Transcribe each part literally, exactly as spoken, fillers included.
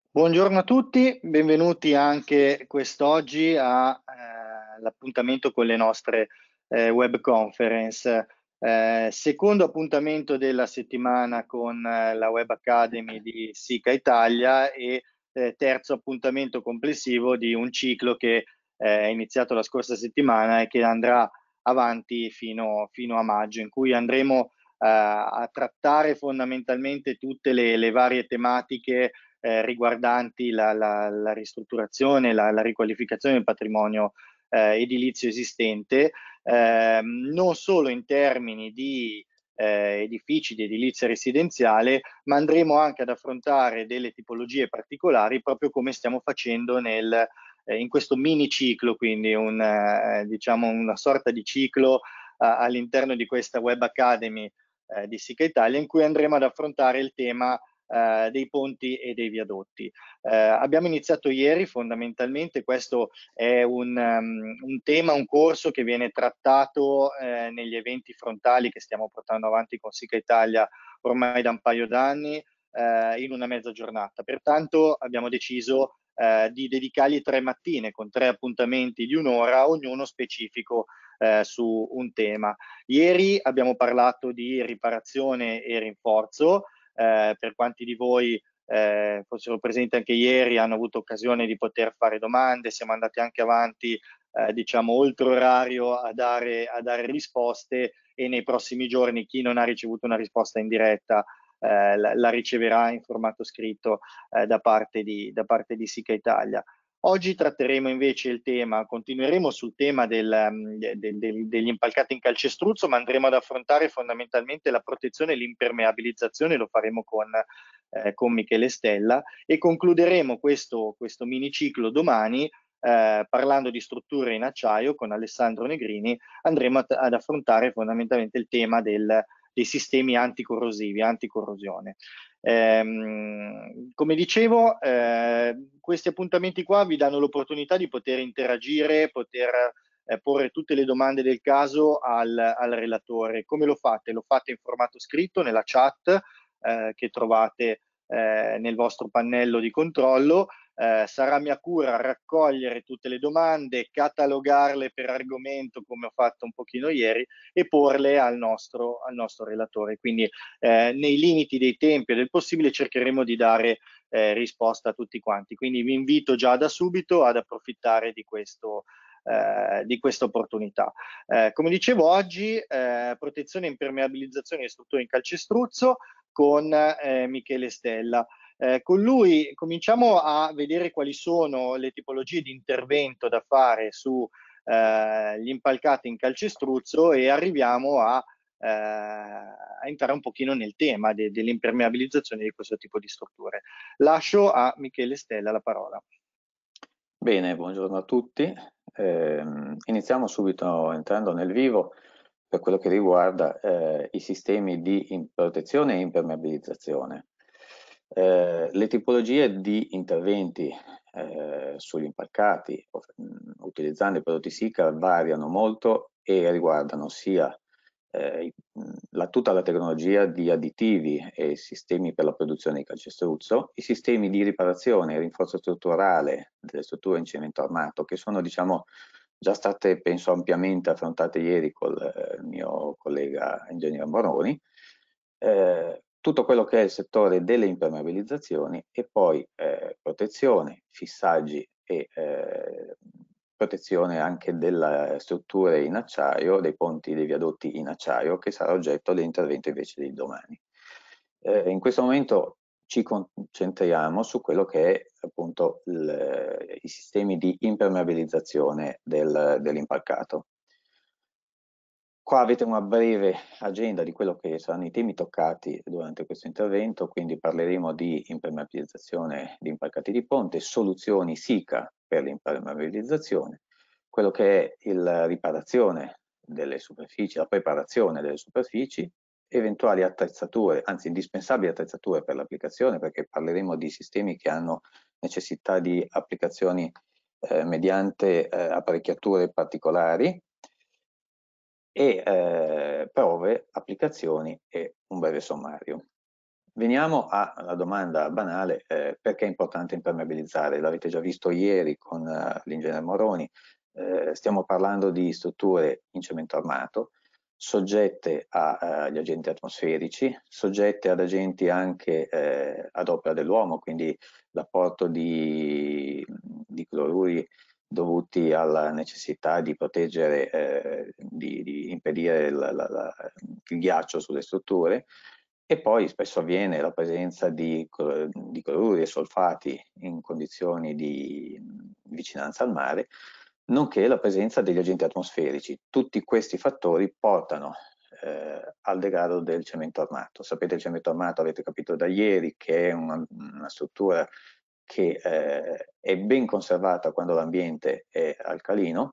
Buongiorno a tutti, benvenuti anche quest'oggi all'appuntamento con le nostre eh, web conference. Eh, secondo appuntamento della settimana con eh, la Web Academy di SICA Italia e eh, terzo appuntamento complessivo di un ciclo che eh, è iniziato la scorsa settimana e che andrà avanti fino, fino a maggio, in cui andremo eh, a trattare fondamentalmente tutte le, le varie tematiche eh, riguardanti la, la, la ristrutturazione, la, la riqualificazione del patrimonio eh, edilizio esistente, eh, non solo in termini di eh, edifici di edilizia residenziale, ma andremo anche ad affrontare delle tipologie particolari, proprio come stiamo facendo nel, eh, in questo mini ciclo, quindi un, eh, diciamo una sorta di ciclo eh, all'interno di questa Web Academy eh, di SICA Italia, in cui andremo ad affrontare il tema Uh, dei ponti e dei viadotti. Uh, abbiamo iniziato ieri, fondamentalmente questo è un, um, un tema, un corso che viene trattato uh, negli eventi frontali che stiamo portando avanti con SICA Italia ormai da un paio d'anni uh, in una mezza giornata. Pertanto abbiamo deciso uh, di dedicargli tre mattine con tre appuntamenti di un'ora, ognuno specifico uh, su un tema. Ieri abbiamo parlato di riparazione e rinforzo. Eh, per quanti di voi eh, fossero presenti anche ieri, hanno avuto occasione di poter fare domande, siamo andati anche avanti, eh, diciamo, oltre orario a dare, a dare risposte e nei prossimi giorni chi non ha ricevuto una risposta in diretta eh, la, la riceverà in formato scritto eh, da parte di, da parte di SICA Italia. Oggi tratteremo invece il tema, continueremo sul tema del, del, del, degli impalcati in calcestruzzo, ma andremo ad affrontare fondamentalmente la protezione e l'impermeabilizzazione, lo faremo con, eh, con Michele Stella e concluderemo questo, questo miniciclo domani eh, parlando di strutture in acciaio con Alessandro Negrini. Andremo ad, ad affrontare fondamentalmente il tema del, dei sistemi anticorrosivi, anticorrosione. Eh, come dicevo, eh, questi appuntamenti qua vi danno l'opportunità di poter interagire, poter eh, porre tutte le domande del caso al, al relatore. Come lo fate? Lo fate in formato scritto nella chat eh, che trovate eh, nel vostro pannello di controllo. Eh, sarà mia cura raccogliere tutte le domande, catalogarle per argomento come ho fatto un pochino ieri e porle al nostro, al nostro relatore. Quindi eh, nei limiti dei tempi e del possibile cercheremo di dare eh, risposta a tutti quanti. Quindi vi invito già da subito ad approfittare di questo. Eh, di questa opportunità. Eh, come dicevo oggi, eh, protezione e impermeabilizzazione di strutture in calcestruzzo con eh, Michele Stella. Eh, con lui cominciamo a vedere quali sono le tipologie di intervento da fare sugli eh, impalcati in calcestruzzo e arriviamo a eh, a entrare un pochino nel tema de dell'impermeabilizzazione di questo tipo di strutture. Lascio a Michele Stella la parola. Bene, buongiorno a tutti. Eh, iniziamo subito entrando nel vivo per quello che riguarda eh, i sistemi di protezione e impermeabilizzazione. Eh, le tipologie di interventi eh, sugli impalcati utilizzando i prodotti SICA variano molto e riguardano sia eh, la, tutta la tecnologia di additivi e sistemi per la produzione di calcestruzzo, i sistemi di riparazione e rinforzo strutturale delle strutture in cemento armato, che sono diciamo già state penso ampiamente affrontate ieri col eh, mio collega ingegnere Moroni, eh, tutto quello che è il settore delle impermeabilizzazioni e poi eh, protezione, fissaggi e eh, protezione anche delle strutture in acciaio, dei ponti, dei viadotti in acciaio, che sarà oggetto dell'intervento invece di domani. Eh, in questo momento ci concentriamo su quello che è appunto il, i sistemi di impermeabilizzazione del, dell'impalcato. Qua avete una breve agenda di quello che saranno i temi toccati durante questo intervento, quindi parleremo di impermeabilizzazione di impalcati di ponte, soluzioni SICA per l'impermeabilizzazione, quello che è la riparazione delle superfici, la preparazione delle superfici, eventuali attrezzature, anzi indispensabili attrezzature per l'applicazione, perché parleremo di sistemi che hanno necessità di applicazioni eh, mediante eh, apparecchiature particolari, e eh, prove, applicazioni e un breve sommario. Veniamo alla domanda banale, eh, perché è importante impermeabilizzare? L'avete già visto ieri con uh, l'ingegnere Moroni, eh, stiamo parlando di strutture in cemento armato, soggette agli uh, agenti atmosferici, soggette ad agenti anche eh, ad opera dell'uomo, quindi l'apporto di, di cloruri dovuti alla necessità di proteggere, eh, di, di impedire la, la, la, il ghiaccio sulle strutture, e poi spesso avviene la presenza di, di cloruri e solfati in condizioni di vicinanza al mare, nonché la presenza degli agenti atmosferici. Tutti questi fattori portano eh, al degrado del cemento armato. Sapete, il cemento armato, avete capito da ieri, che è una, una struttura che eh, è ben conservata quando l'ambiente è alcalino,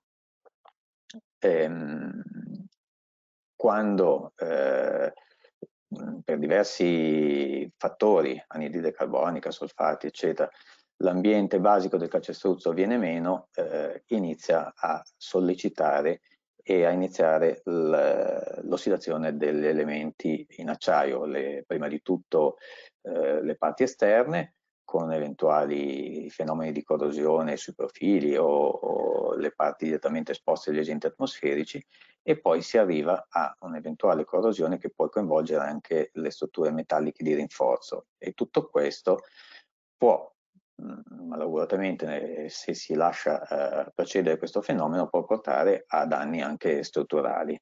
ehm, quando eh, per diversi fattori, anidride carbonica, solfati, eccetera, l'ambiente basico del calcestruzzo viene meno, eh, inizia a sollecitare e a iniziare l'ossidazione degli elementi in acciaio, le, prima di tutto eh, le parti esterne, con eventuali fenomeni di corrosione sui profili o, o le parti direttamente esposte agli agenti atmosferici, e poi si arriva a un'eventuale corrosione che può coinvolgere anche le strutture metalliche di rinforzo, e tutto questo può, malauguratamente, se si lascia eh, procedere questo fenomeno, può portare a danni anche strutturali.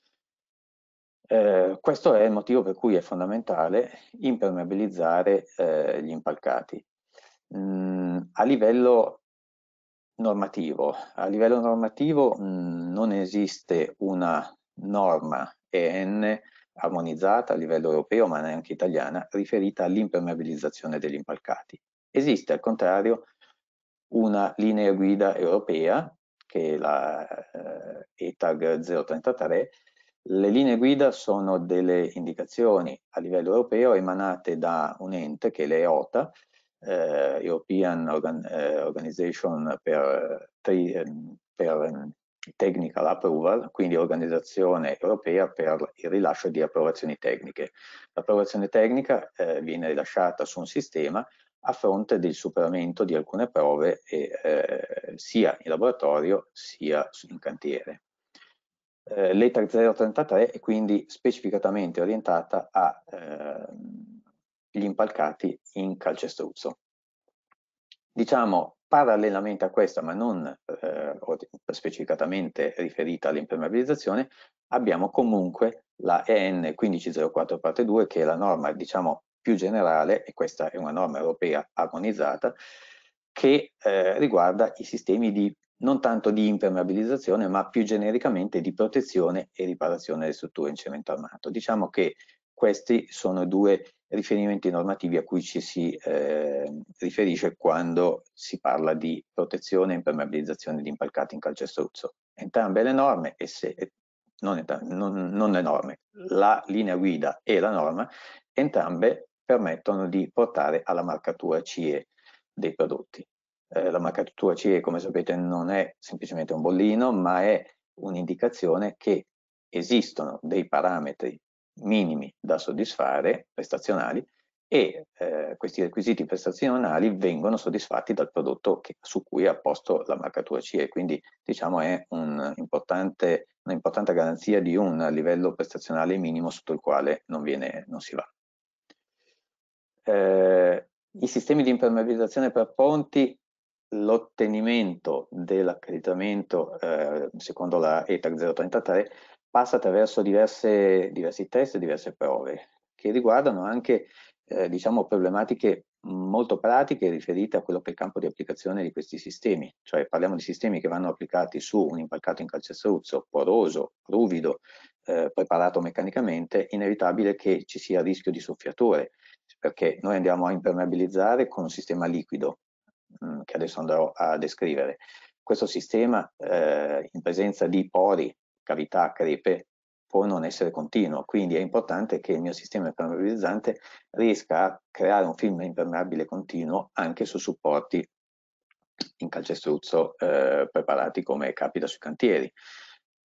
Eh, questo è il motivo per cui è fondamentale impermeabilizzare eh, gli impalcati. Mm, a livello normativo, a livello normativo mh, non esiste una norma E N armonizzata a livello europeo, ma neanche italiana, riferita all'impermeabilizzazione degli impalcati. Esiste al contrario una linea guida europea, che è la eh, E T A G zero trentatré. Le linee guida sono delle indicazioni a livello europeo emanate da un ente che è l'E O T A, eh, European Organ eh, Organization per, per Technical Approval, quindi organizzazione europea per il rilascio di approvazioni tecniche. L'approvazione tecnica eh, viene rilasciata su un sistema a fronte del superamento di alcune prove e, eh, sia in laboratorio sia in cantiere. Eh, L'E T A C zero trentatré è quindi specificatamente orientata agli eh, impalcati in calcestruzzo. Diciamo, parallelamente a questa, ma non eh, specificatamente riferita all'impermeabilizzazione, abbiamo comunque la E N quindici zero quattro parte due, che è la norma, diciamo, più generale, e questa è una norma europea armonizzata, che eh, riguarda i sistemi di non tanto di impermeabilizzazione, ma più genericamente di protezione e riparazione delle strutture in cemento armato. Diciamo che questi sono i due riferimenti normativi a cui ci si eh, riferisce quando si parla di protezione e impermeabilizzazione di impalcati in calcestruzzo. Entrambe le norme, e se, non, non, non le norme, la linea guida e la norma, entrambe permettono di portare alla marcatura C E dei prodotti. Eh, la marcatura C E, come sapete, non è semplicemente un bollino, ma è un'indicazione che esistono dei parametri minimi da soddisfare, prestazionali, e eh, questi requisiti prestazionali vengono soddisfatti dal prodotto che, su cui è apposto la marcatura C E, quindi diciamo è un importante, un'importante garanzia di un livello prestazionale minimo sotto il quale non, viene, non si va. Eh, I sistemi di impermeabilizzazione per ponti, l'ottenimento dell'accreditamento eh, secondo la E T A C zero trentatré passa attraverso diverse, diversi test e diverse prove che riguardano anche eh, diciamo, problematiche molto pratiche riferite a quello che è il campo di applicazione di questi sistemi, cioè parliamo di sistemi che vanno applicati su un impalcato in calcestruzzo poroso, ruvido, eh, preparato meccanicamente. Inevitabile che ci sia rischio di soffiatore, perché noi andiamo a impermeabilizzare con un sistema liquido, mh, che adesso andrò a descrivere. Questo sistema, eh, in presenza di pori, cavità, crepe, può non essere continuo, quindi è importante che il mio sistema impermeabilizzante riesca a creare un film impermeabile continuo anche su supporti in calcestruzzo eh, preparati come capita sui cantieri.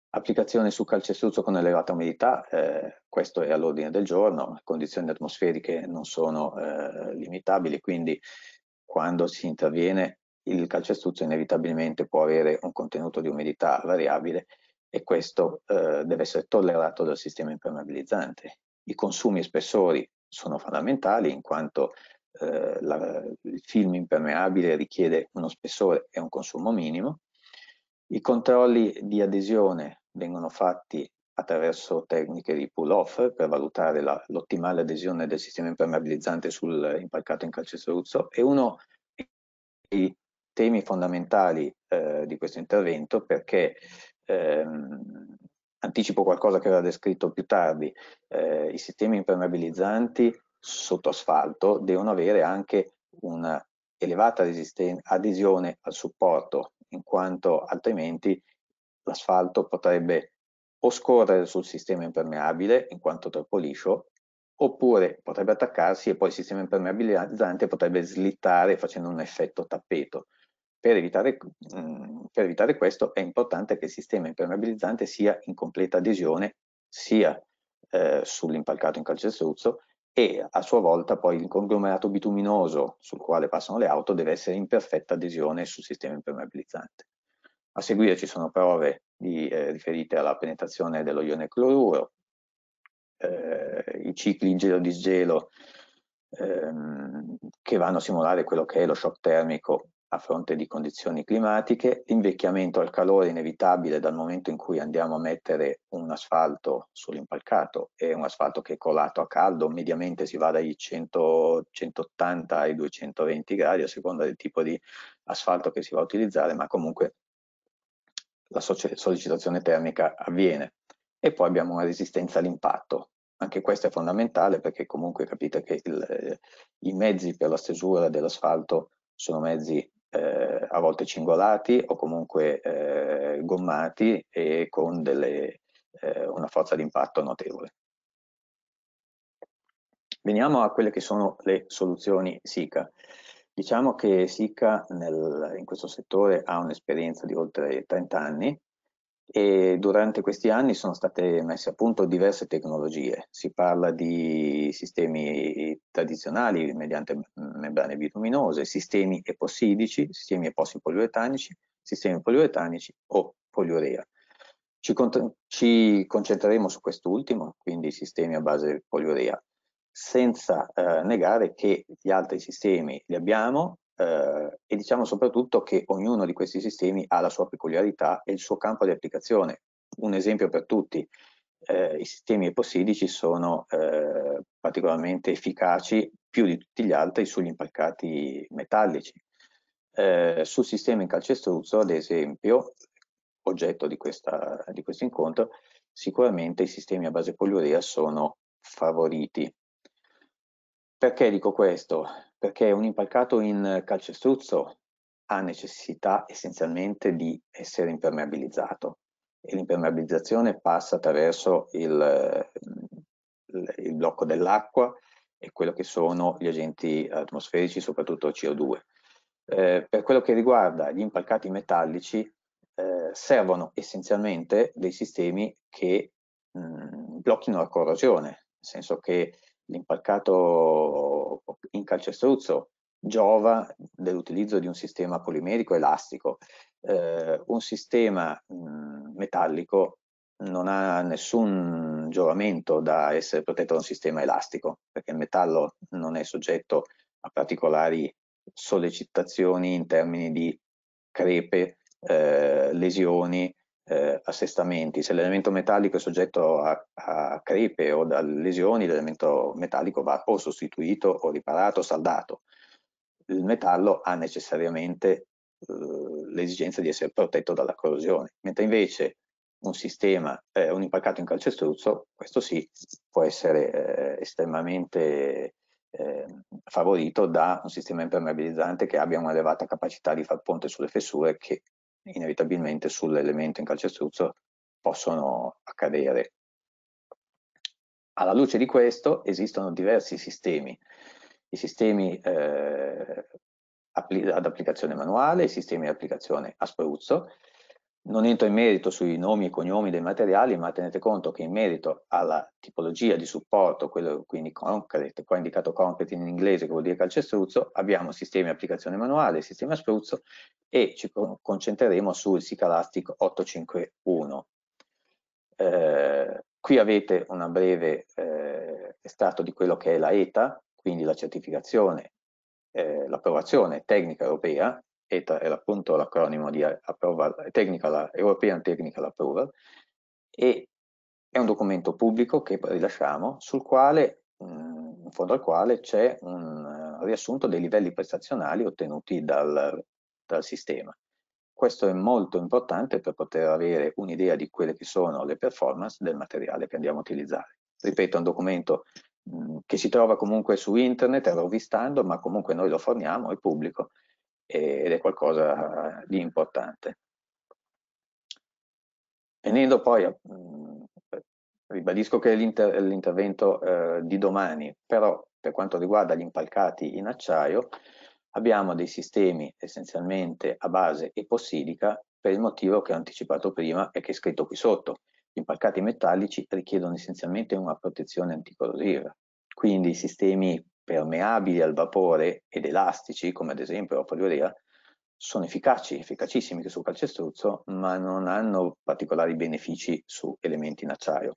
Applicazione su calcestruzzo con elevata umidità, eh, questo è all'ordine del giorno, condizioni atmosferiche non sono eh, limitabili, quindi quando si interviene il calcestruzzo inevitabilmente può avere un contenuto di umidità variabile e questo eh, deve essere tollerato dal sistema impermeabilizzante. I consumi e spessori sono fondamentali in quanto eh, la, il film impermeabile richiede uno spessore e un consumo minimo. I controlli di adesione vengono fatti attraverso tecniche di pull-off per valutare l'ottimale adesione del sistema impermeabilizzante sul impalcato in calcestruzzo e uno dei temi fondamentali eh, di questo intervento perché ehm, anticipo qualcosa che verrà descritto più tardi, eh, i sistemi impermeabilizzanti sotto asfalto devono avere anche una elevata adesione al supporto, in quanto altrimenti l'asfalto potrebbe o scorrere sul sistema impermeabile in quanto troppo liscio, oppure potrebbe attaccarsi e poi il sistema impermeabilizzante potrebbe slittare facendo un effetto tappeto. Per evitare, mh, per evitare questo è importante che il sistema impermeabilizzante sia in completa adesione sia eh, sull'impalcato in calcestruzzo e a sua volta poi il conglomerato bituminoso sul quale passano le auto deve essere in perfetta adesione sul sistema impermeabilizzante. A seguire ci sono prove di, eh, riferite alla penetrazione dello ione cloruro, eh, i cicli gelo-disgelo ehm, che vanno a simulare quello che è lo shock termico a fronte di condizioni climatiche, l'invecchiamento al calore inevitabile dal momento in cui andiamo a mettere un asfalto sull'impalcato e un asfalto che è colato a caldo, mediamente si va dai cento, centottanta ai duecentoventi gradi a seconda del tipo di asfalto che si va a utilizzare, ma comunque la sollecitazione termica avviene. E poi abbiamo una resistenza all'impatto. Anche questo è fondamentale perché comunque capite che il, i mezzi per la stesura dell'asfalto sono mezzi eh, a volte cingolati o comunque eh, gommati e con delle, eh, una forza di impatto notevole. Veniamo a quelle che sono le soluzioni SICA. Diciamo che SICA nel, in questo settore ha un'esperienza di oltre trenta anni e durante questi anni sono state messe a punto diverse tecnologie. Si parla di sistemi tradizionali mediante membrane bituminose, sistemi epossidici, sistemi epossi poliuretanici, sistemi poliuretanici o poliurea. Ci, ci concentreremo su quest'ultimo, quindi sistemi a base poliurea, senza eh, negare che gli altri sistemi li abbiamo eh, e diciamo soprattutto che ognuno di questi sistemi ha la sua peculiarità e il suo campo di applicazione. Un esempio per tutti, eh, i sistemi epossidici sono eh, particolarmente efficaci più di tutti gli altri sugli impalcati metallici. Eh, sul sistema in calcestruzzo, ad esempio, oggetto di, questa, di questo incontro, sicuramente i sistemi a base poliurea sono favoriti. Perché dico questo? Perché un impalcato in calcestruzzo ha necessità essenzialmente di essere impermeabilizzato e l'impermeabilizzazione passa attraverso il, il blocco dell'acqua e quello che sono gli agenti atmosferici, soprattutto C O due. Eh, per quello che riguarda gli impalcati metallici, eh, servono essenzialmente dei sistemi che mh, blocchino la corrosione, nel senso che l'impalcato in calcestruzzo giova dell'utilizzo di un sistema polimerico elastico. Eh, un sistema mh, metallico non ha nessun giovamento da essere protetto da un sistema elastico, perché il metallo non è soggetto a particolari sollecitazioni in termini di crepe, eh, lesioni, eh, assestamenti. Se l'elemento metallico è soggetto a, a crepe o da lesioni, l'elemento metallico va o sostituito o riparato o saldato. Il metallo ha necessariamente eh, l'esigenza di essere protetto dalla corrosione, mentre invece un sistema, eh, un impalcato in calcestruzzo, questo sì, può essere eh, estremamente eh, favorito da un sistema impermeabilizzante che abbia un'elevata capacità di far ponte sulle fessure che inevitabilmente sull'elemento in calcestruzzo possono accadere. Alla luce di questo esistono diversi sistemi, i sistemi eh, ad applicazione manuale, i sistemi di applicazione a spruzzo. Non entro in merito sui nomi e cognomi dei materiali, ma tenete conto che in merito alla tipologia di supporto, quello quindi concrete, qua indicato concrete in inglese, che vuol dire calcestruzzo, abbiamo sistemi applicazione manuale, sistema spruzzo, e ci concentreremo sul Sicalastic ottocentocinquantuno. Eh, qui avete una breve eh, estratto di quello che è la E T A, quindi la certificazione, eh, l'approvazione tecnica europea. E T A è appunto l'acronimo di approval, technical, European Technical Approval, e è un documento pubblico che rilasciamo, sul quale, in fondo al quale c'è un riassunto dei livelli prestazionali ottenuti dal, dal sistema. Questo è molto importante per poter avere un'idea di quelle che sono le performance del materiale che andiamo a utilizzare. Ripeto, è un documento mh, che si trova comunque su internet, rovistando, ma comunque noi lo forniamo, è pubblico, ed è qualcosa di importante. Venendo poi, a, mh, ribadisco che è l'intervento eh, di domani, però per quanto riguarda gli impalcati in acciaio, abbiamo dei sistemi essenzialmente a base epossidica, per il motivo che ho anticipato prima e che è scritto qui sotto. Gli impalcati metallici richiedono essenzialmente una protezione anticorrosiva, quindi i sistemi permeabili al vapore ed elastici, come ad esempio la poliurea, sono efficaci, efficacissimi sul calcestruzzo, ma non hanno particolari benefici su elementi in acciaio.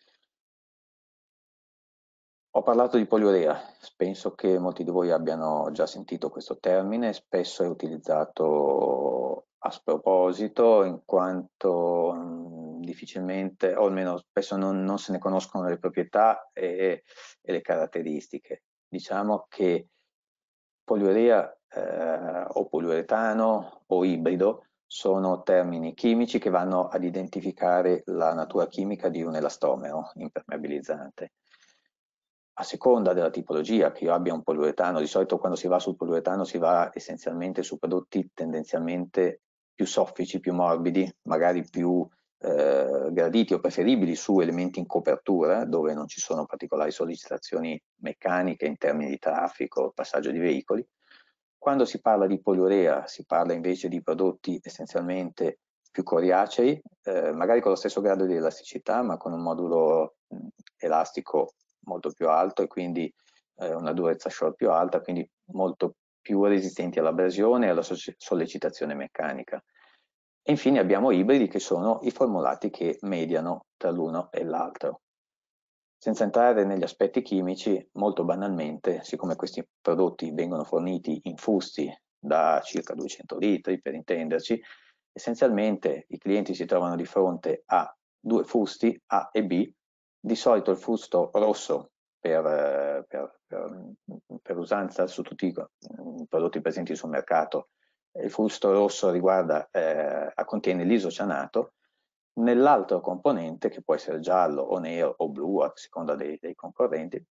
Ho parlato di poliurea, penso che molti di voi abbiano già sentito questo termine, spesso è utilizzato a sproposito, in quanto mh, difficilmente, o almeno spesso non, non se ne conoscono le proprietà e, e le caratteristiche. Diciamo che poliurea eh, o poliuretano o ibrido sono termini chimici che vanno ad identificare la natura chimica di un elastomero impermeabilizzante. A seconda della tipologia, che io abbia un poliuretano, di solito quando si va sul poliuretano si va essenzialmente su prodotti tendenzialmente più soffici, più morbidi, magari più eh, graditi o preferibili su elementi in copertura, dove non ci sono particolari sollecitazioni meccaniche in termini di traffico, passaggio di veicoli. Quando si parla di poliurea si parla invece di prodotti essenzialmente più coriacei, eh, magari con lo stesso grado di elasticità, ma con un modulo mh, elastico molto più alto e quindi eh, una durezza short più alta, quindi molto più resistenti all'abrasione e alla sollecitazione meccanica. E infine abbiamo ibridi, che sono i formulati che mediano tra l'uno e l'altro. Senza entrare negli aspetti chimici, molto banalmente, siccome questi prodotti vengono forniti in fusti da circa duecento litri, per intenderci, essenzialmente i clienti si trovano di fronte a due fusti, A e B. Di solito il fusto rosso per, per, per, per usanza su tutti i prodotti presenti sul mercato, il fusto rosso riguarda, eh, contiene l'isocianato. Nell'altro componente, che può essere giallo o nero o blu a seconda dei, dei concorrenti,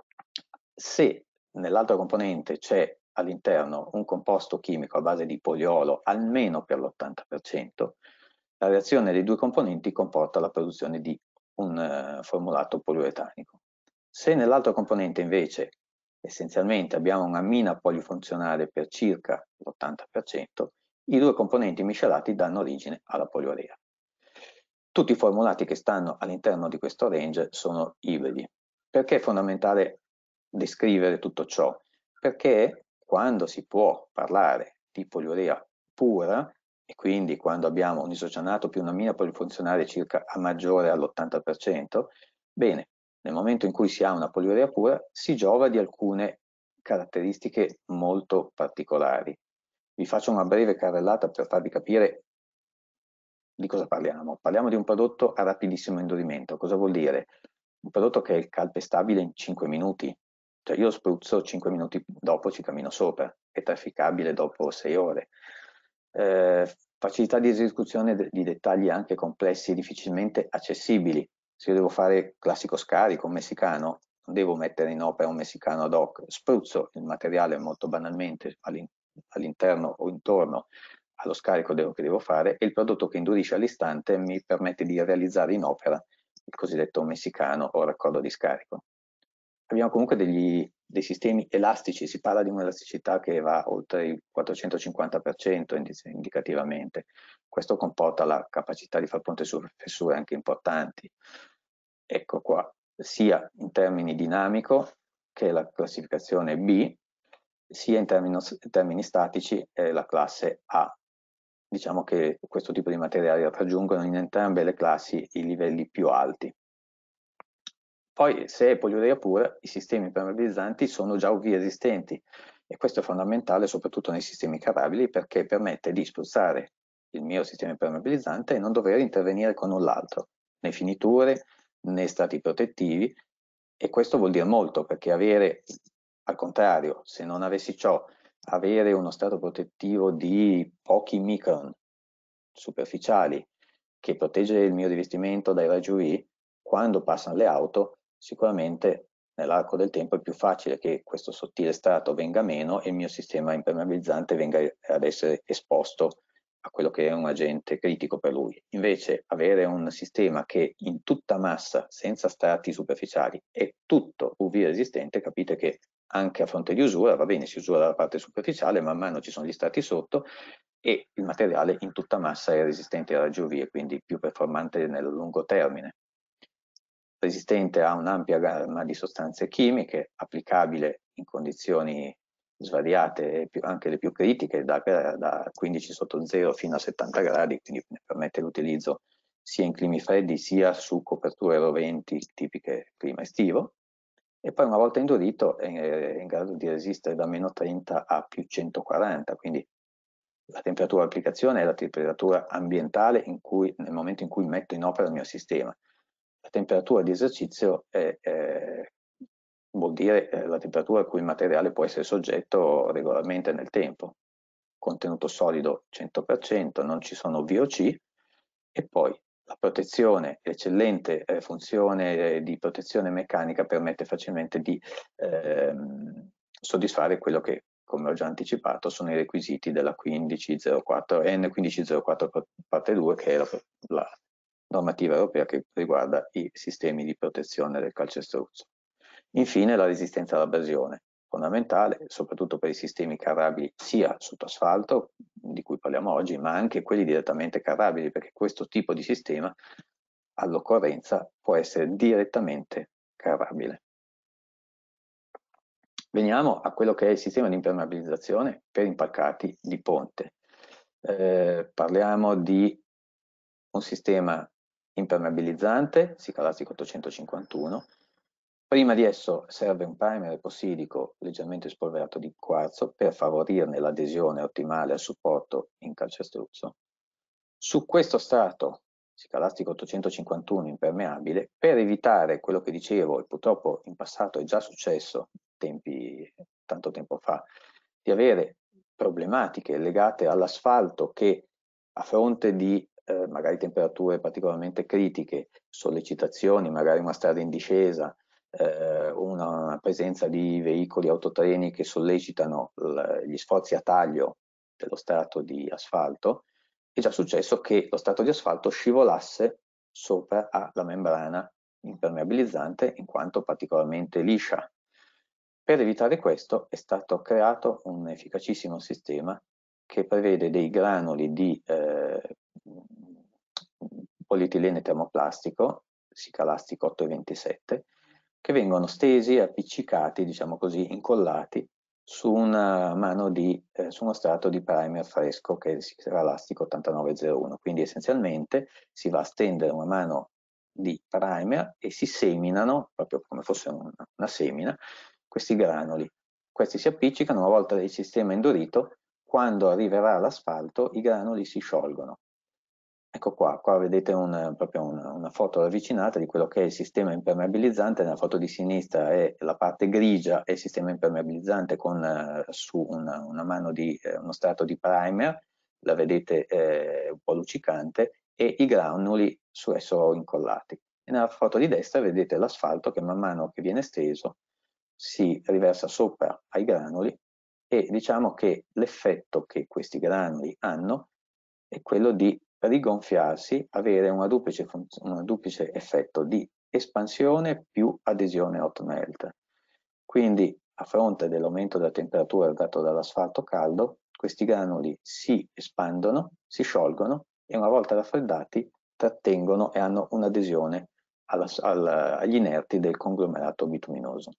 se nell'altro componente c'è all'interno un composto chimico a base di poliolo almeno per l'ottanta per cento, la reazione dei due componenti comporta la produzione di un uh, formulato poliuretanico. Se nell'altro componente invece essenzialmente abbiamo un'ammina polifunzionale per circa l'ottanta per cento, i due componenti miscelati danno origine alla poliurea. Tutti i formulati che stanno all'interno di questo range sono ibridi. Perché è fondamentale descrivere tutto ciò? Perché quando si può parlare di poliurea pura, e quindi quando abbiamo un isocianato più un'ammina polifunzionale circa a maggiore all'ottanta per cento, bene, nel momento in cui si ha una poliurea pura si giova di alcune caratteristiche molto particolari. Vi faccio una breve carrellata per farvi capire di cosa parliamo. Parliamo di un prodotto a rapidissimo indurimento. Cosa vuol dire? Un prodotto che è calpestabile in cinque minuti. Cioè io lo spruzzo, cinque minuti dopo ci cammino sopra, è trafficabile dopo sei ore. Eh, facilità di esecuzione de di dettagli anche complessi e difficilmente accessibili. Se io devo fare classico scarico, un messicano, non devo mettere in opera un messicano ad hoc, spruzzo il materiale molto banalmente all'interno o intorno allo scarico che devo fare, e il prodotto che indurisce all'istante mi permette di realizzare in opera il cosiddetto messicano o raccordo di scarico. Abbiamo comunque degli, dei sistemi elastici, si parla di un'elasticità che va oltre il quattrocentocinquanta per cento indicativamente. Questo comporta la capacità di far fronte su fessure anche importanti. Ecco qua, sia in termini dinamico, che è la classificazione B, sia in termini, in termini statici è la classe A. Diciamo che questo tipo di materiali raggiungono in entrambe le classi i livelli più alti. Poi, se è poliurea pura, i sistemi impermeabilizzanti sono già U V resistenti, e questo è fondamentale soprattutto nei sistemi carabili, perché permette di spruzzare il mio sistema impermeabilizzante e non dover intervenire con null'altro, né finiture, né strati protettivi, e questo vuol dire molto, perché avere, al contrario, se non avessi ciò, avere uno strato protettivo di pochi micron superficiali che protegge il mio rivestimento dai raggi U V, quando passano le auto, sicuramente nell'arco del tempo è più facile che questo sottile strato venga meno e il mio sistema impermeabilizzante venga ad essere esposto a quello che è un agente critico per lui. Invece avere un sistema che in tutta massa, senza strati superficiali, è tutto U V resistente, capite che anche a fronte di usura, va bene, si usura la parte superficiale, man mano ci sono gli strati sotto e il materiale in tutta massa è resistente ai raggi U V e quindi più performante nel lungo termine. Resistente a un'ampia gamma di sostanze chimiche, applicabile in condizioni svariate, anche le più critiche, da, da quindici sotto zero fino a settanta gradi, quindi ne permette l'utilizzo sia in climi freddi sia su coperture roventi tipiche clima estivo, e poi una volta indurito è in grado di resistere da meno trenta a più centoquaranta, quindi la temperatura di applicazione è la temperatura ambientale in cui, nel momento in cui metto in opera il mio sistema. La temperatura di esercizio è, è, vuol dire eh, la temperatura a cui il materiale può essere soggetto regolarmente nel tempo. Contenuto solido cento per cento, non ci sono V O C, e poi la protezione, l'eccellente eh, funzione eh, di protezione meccanica permette facilmente di ehm, soddisfare quello che, come ho già anticipato, sono i requisiti della quindici zero quattro N quindici zero quattro parte due, che è la, la normativa europea che riguarda i sistemi di protezione del calcestruzzo. Infine la resistenza all'abrasione, fondamentale soprattutto per i sistemi carrabili sia sotto asfalto, di cui parliamo oggi, ma anche quelli direttamente carrabili, perché questo tipo di sistema all'occorrenza può essere direttamente carrabile. Veniamo a quello che è il sistema di impermeabilizzazione per impalcati di ponte. Eh, parliamo di un sistema impermeabilizzante, Sicalastico ottocentocinquantuno. Prima di esso serve un primer epossidico leggermente spolverato di quarzo per favorirne l'adesione ottimale al supporto in calcestruzzo. Su questo strato Sicalastico ottocentocinquantuno impermeabile, per evitare quello che dicevo, e purtroppo in passato è già successo, tempi, tanto tempo fa, di avere problematiche legate all'asfalto che a fronte di eh, magari temperature particolarmente critiche, sollecitazioni, magari una strada in discesa, eh, una presenza di veicoli autotreni che sollecitano gli sforzi a taglio dello strato di asfalto, è già successo che lo strato di asfalto scivolasse sopra alla membrana impermeabilizzante in quanto particolarmente liscia. Per evitare questo è stato creato un efficacissimo sistema che prevede dei granuli di eh, polietilene termoplastico, Sicalastico ottocentoventisette, che vengono stesi e appiccicati, diciamo così, incollati su una mano di, eh, su uno strato di primer fresco che è il Sicalastico ottantanove zero uno. Quindi essenzialmente si va a stendere una mano di primer e si seminano, proprio come fosse una, una semina, questi granuli. Questi si appiccicano, una volta il sistema indurito, quando arriverà all'asfalto i granuli si sciolgono. Ecco qua, qua vedete un, proprio una, una foto ravvicinata di quello che è il sistema impermeabilizzante. Nella foto di sinistra è la parte grigia, è il sistema impermeabilizzante con eh, su una, una mano di eh, uno strato di primer, la vedete eh, un po' luccicante, e i granuli su esso incollati. E nella foto di destra vedete l'asfalto che man mano che viene steso si riversa sopra ai granuli, e diciamo che l'effetto che questi granuli hanno è quello di rigonfiarsi, avere una duplice, un duplice effetto di espansione più adesione hot melt. Quindi a fronte dell'aumento della temperatura dato dall'asfalto caldo, questi granuli si espandono, si sciolgono e una volta raffreddati trattengono e hanno un'adesione agli inerti del conglomerato bituminoso.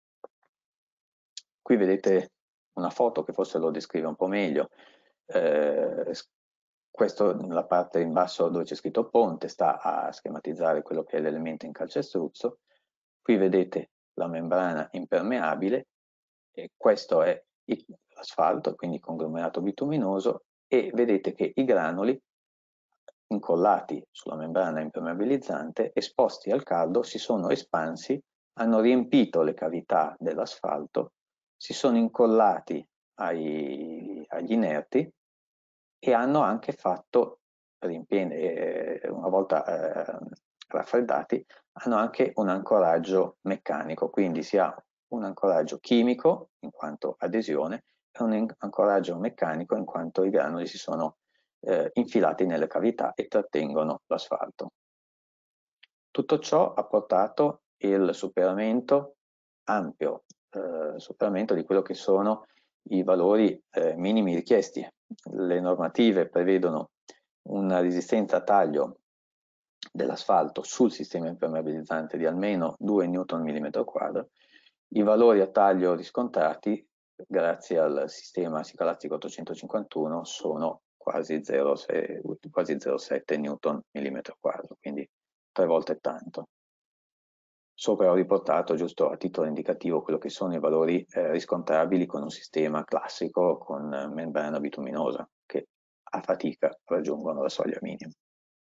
Qui vedete una foto che forse lo descrive un po' meglio. Eh, questo, la parte in basso dove c'è scritto ponte, sta a schematizzare quello che è l'elemento in calcestruzzo. Qui vedete la membrana impermeabile, e questo è l'asfalto, quindi conglomerato bituminoso, e vedete che i granuli incollati sulla membrana impermeabilizzante, esposti al caldo, si sono espansi, hanno riempito le cavità dell'asfalto, si sono incollati ai, agli inerti e hanno anche fatto, eh, una volta eh, raffreddati, hanno anche un ancoraggio meccanico, quindi si ha un ancoraggio chimico in quanto adesione e un ancoraggio meccanico in quanto i granuli si sono eh, infilati nelle cavità e trattengono l'asfalto. Tutto ciò ha portato il superamento ampio, eh, superamento di quello che sono i valori eh, minimi richiesti. Le normative prevedono una resistenza a taglio dell'asfalto sul sistema impermeabilizzante di almeno due newton millimetro quadro. I valori a taglio riscontrati grazie al sistema Sicalastico ottocentocinquantuno sono quasi zero virgola sette newton millimetro quadro, quindi tre volte tanto. Sopra ho riportato giusto a titolo indicativo quello che sono i valori eh, riscontrabili con un sistema classico con membrana bituminosa che a fatica raggiungono la soglia minima.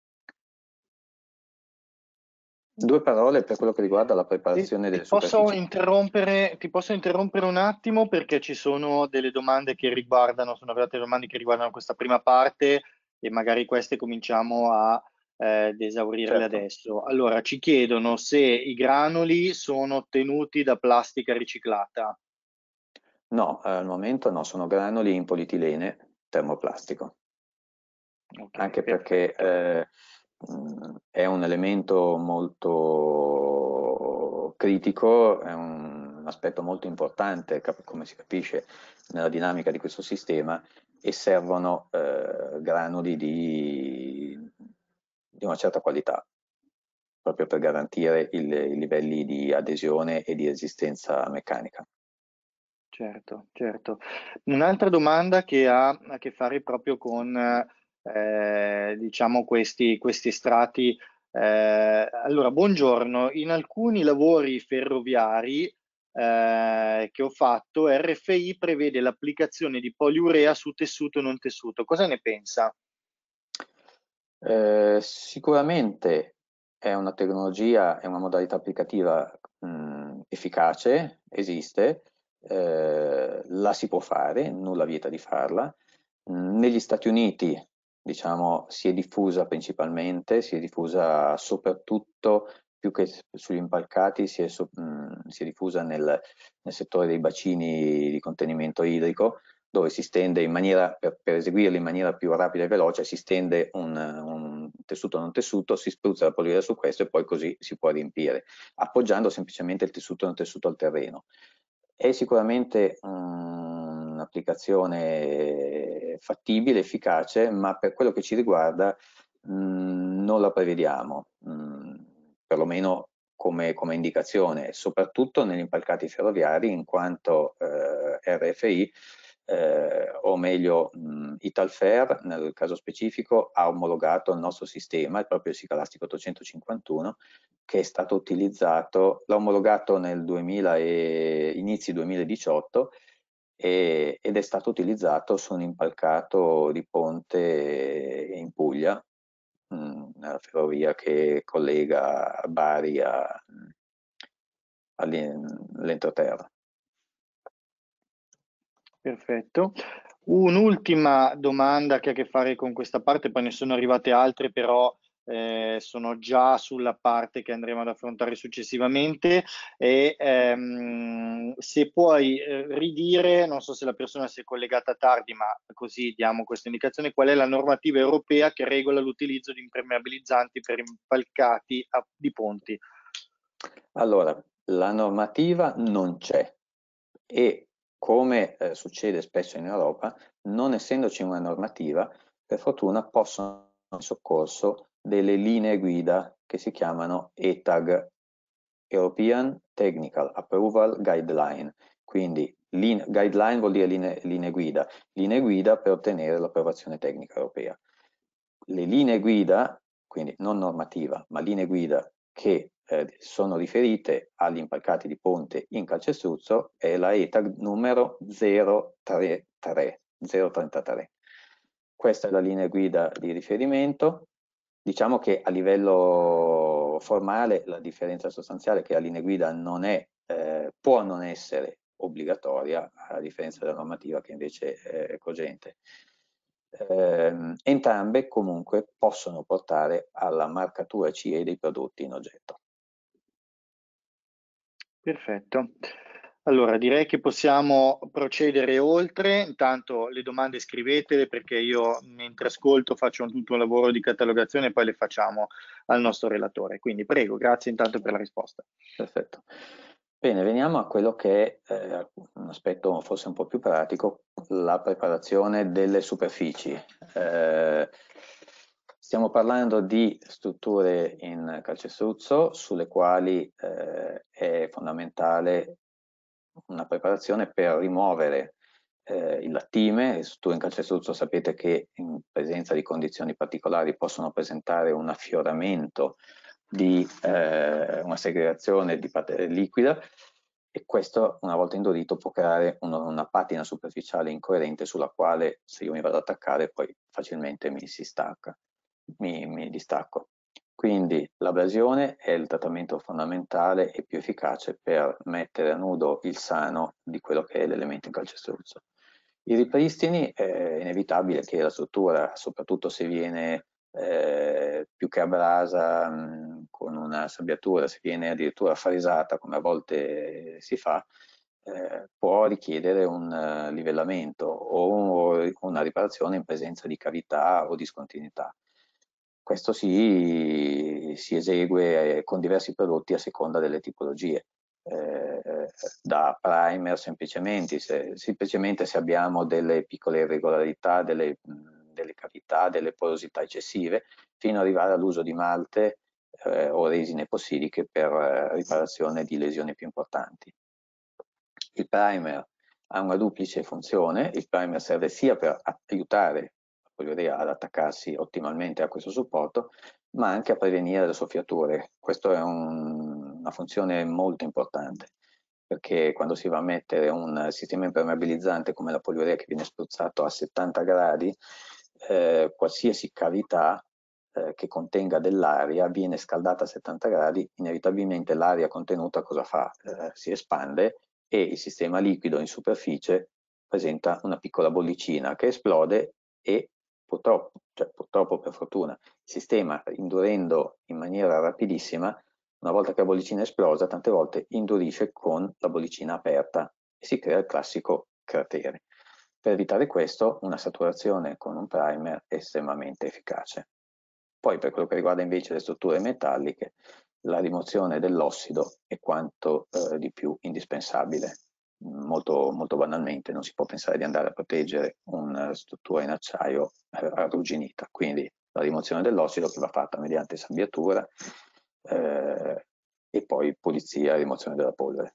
Due parole per quello che riguarda la preparazione delle posso superfici. interrompere, ti posso interrompere un attimo perché ci sono delle domande che riguardano, sono arrivate domande che riguardano questa prima parte e magari queste cominciamo a eh, esaurirle Certo. adesso. Allora, ci chiedono se i granuli sono ottenuti da plastica riciclata. No, al momento no, sono granuli in polietilene termoplastico. Okay, anche perché eh, è un elemento molto critico, è un aspetto molto importante, come si capisce, nella dinamica di questo sistema, e servono eh, granuli di, di una certa qualità, proprio per garantire il, i livelli di adesione e di resistenza meccanica. Certo, certo. Un'altra domanda che ha a che fare proprio con eh, diciamo questi, questi strati. Eh, allora, buongiorno. In alcuni lavori ferroviari eh, che ho fatto, R F I prevede l'applicazione di poliurea su tessuto e non tessuto. Cosa ne pensa? Eh, sicuramente è una tecnologia, è una modalità applicativa mh, efficace, esiste, eh, la si può fare, nulla vieta di farla. Mh, negli Stati Uniti, diciamo, si è diffusa principalmente, si è diffusa soprattutto, più che sugli impalcati, si è, so, mh, si è diffusa nel, nel settore dei bacini di contenimento idrico, dove si stende in maniera, per, per eseguirli in maniera più rapida e veloce, si stende un, un tessuto non tessuto, si spruzza la poliurea su questo e poi così si può riempire, appoggiando semplicemente il tessuto non tessuto al terreno. È sicuramente um, un'applicazione fattibile, efficace, ma per quello che ci riguarda mh, non la prevediamo, mh, perlomeno come, come indicazione, soprattutto negli impalcati ferroviari, in quanto eh, R F I Eh, o meglio mh, Italfer nel caso specifico ha omologato il nostro sistema, il proprio Sicalastico ottocentocinquantuno, che è stato utilizzato, l'ha omologato nel duemila e, inizi duemiladiciotto e, ed è stato utilizzato su un impalcato di ponte in Puglia, mh, nella ferrovia che collega Bari all'entroterra. Perfetto. Un'ultima domanda che ha a che fare con questa parte, poi ne sono arrivate altre, però eh, sono già sulla parte che andremo ad affrontare successivamente. E ehm, se puoi eh, ridire, non so se la persona si è collegata tardi, ma così diamo questa indicazione, qual è la normativa europea che regola l'utilizzo di impermeabilizzanti per impalcati a, di ponti? Allora, la normativa non c'è. e come eh, succede spesso in Europa, non essendoci una normativa, per fortuna possono in soccorso delle linee guida che si chiamano E T A G, European Technical Approval Guideline, quindi guideline vuol dire linee, linee guida, linee guida per ottenere l'approvazione tecnica europea. Le linee guida, quindi non normativa, ma linee guida che eh, sono riferite agli impalcati di ponte in calcestruzzo, è la E T A G numero zero trentatré. Questa è la linea guida di riferimento. Diciamo che a livello formale la differenza sostanziale è che la linea guida non è, eh, può non essere obbligatoria, a differenza della normativa che invece è cogente. Eh, entrambe comunque possono portare alla marcatura C E dei prodotti in oggetto. Perfetto. Allora, direi che possiamo procedere oltre. Intanto le domande scrivetele, perché io mentre ascolto faccio tutto un lavoro di catalogazione e poi le facciamo al nostro relatore. Quindi prego, grazie intanto per la risposta. Perfetto. Bene, veniamo a quello che è eh, un aspetto forse un po' più pratico, la preparazione delle superfici. Eh, stiamo parlando di strutture in calcestruzzo sulle quali eh, è fondamentale una preparazione per rimuovere eh, il lattime. Le strutture in calcestruzzo sapete che in presenza di condizioni particolari possono presentare un affioramento di eh, una segregazione di parte liquida, e questo una volta indurito può creare uno, una patina superficiale incoerente sulla quale, se io mi vado ad attaccare, poi facilmente mi si stacca, mi, mi distacco. Quindi l'abrasione è il trattamento fondamentale e più efficace per mettere a nudo il sano di quello che è l'elemento in calcestruzzo. I ripristini è inevitabile che la struttura, soprattutto se viene eh, più che abrasa mh, con una sabbiatura, se viene addirittura farisata come a volte si fa, eh, può richiedere un uh, livellamento o una riparazione in presenza di cavità o discontinuità. Questo si, si esegue con diversi prodotti a seconda delle tipologie. Eh, da primer semplicemente se, semplicemente se abbiamo delle piccole irregolarità, delle, delle cavità, delle porosità eccessive, fino ad arrivare all'uso di malte eh, o resine epossiliche per eh, riparazione di lesioni più importanti. Il primer ha una duplice funzione: il primer serve sia per aiutare ad attaccarsi ottimalmente a questo supporto, ma anche a prevenire le soffiature. Questa è un, una funzione molto importante, perché quando si va a mettere un sistema impermeabilizzante come la poliurea che viene spruzzato a settanta gradi, eh, qualsiasi cavità eh, che contenga dell'aria viene scaldata a settanta gradi, inevitabilmente l'aria contenuta cosa fa? Eh, si espande e il sistema liquido in superficie presenta una piccola bollicina che esplode e purtroppo, cioè purtroppo per fortuna, il sistema, indurendo in maniera rapidissima, una volta che la bollicina è esplosa, tante volte indurisce con la bollicina aperta e si crea il classico cratere. Per evitare questo, una saturazione con un primer è estremamente efficace. Poi per quello che riguarda invece le strutture metalliche, la rimozione dell'ossido è quanto eh, di più indispensabile. Molto, molto banalmente non si può pensare di andare a proteggere una struttura in acciaio eh, arrugginita, quindi la rimozione dell'ossido che va fatta mediante sabbiatura eh, e poi pulizia e rimozione della polvere.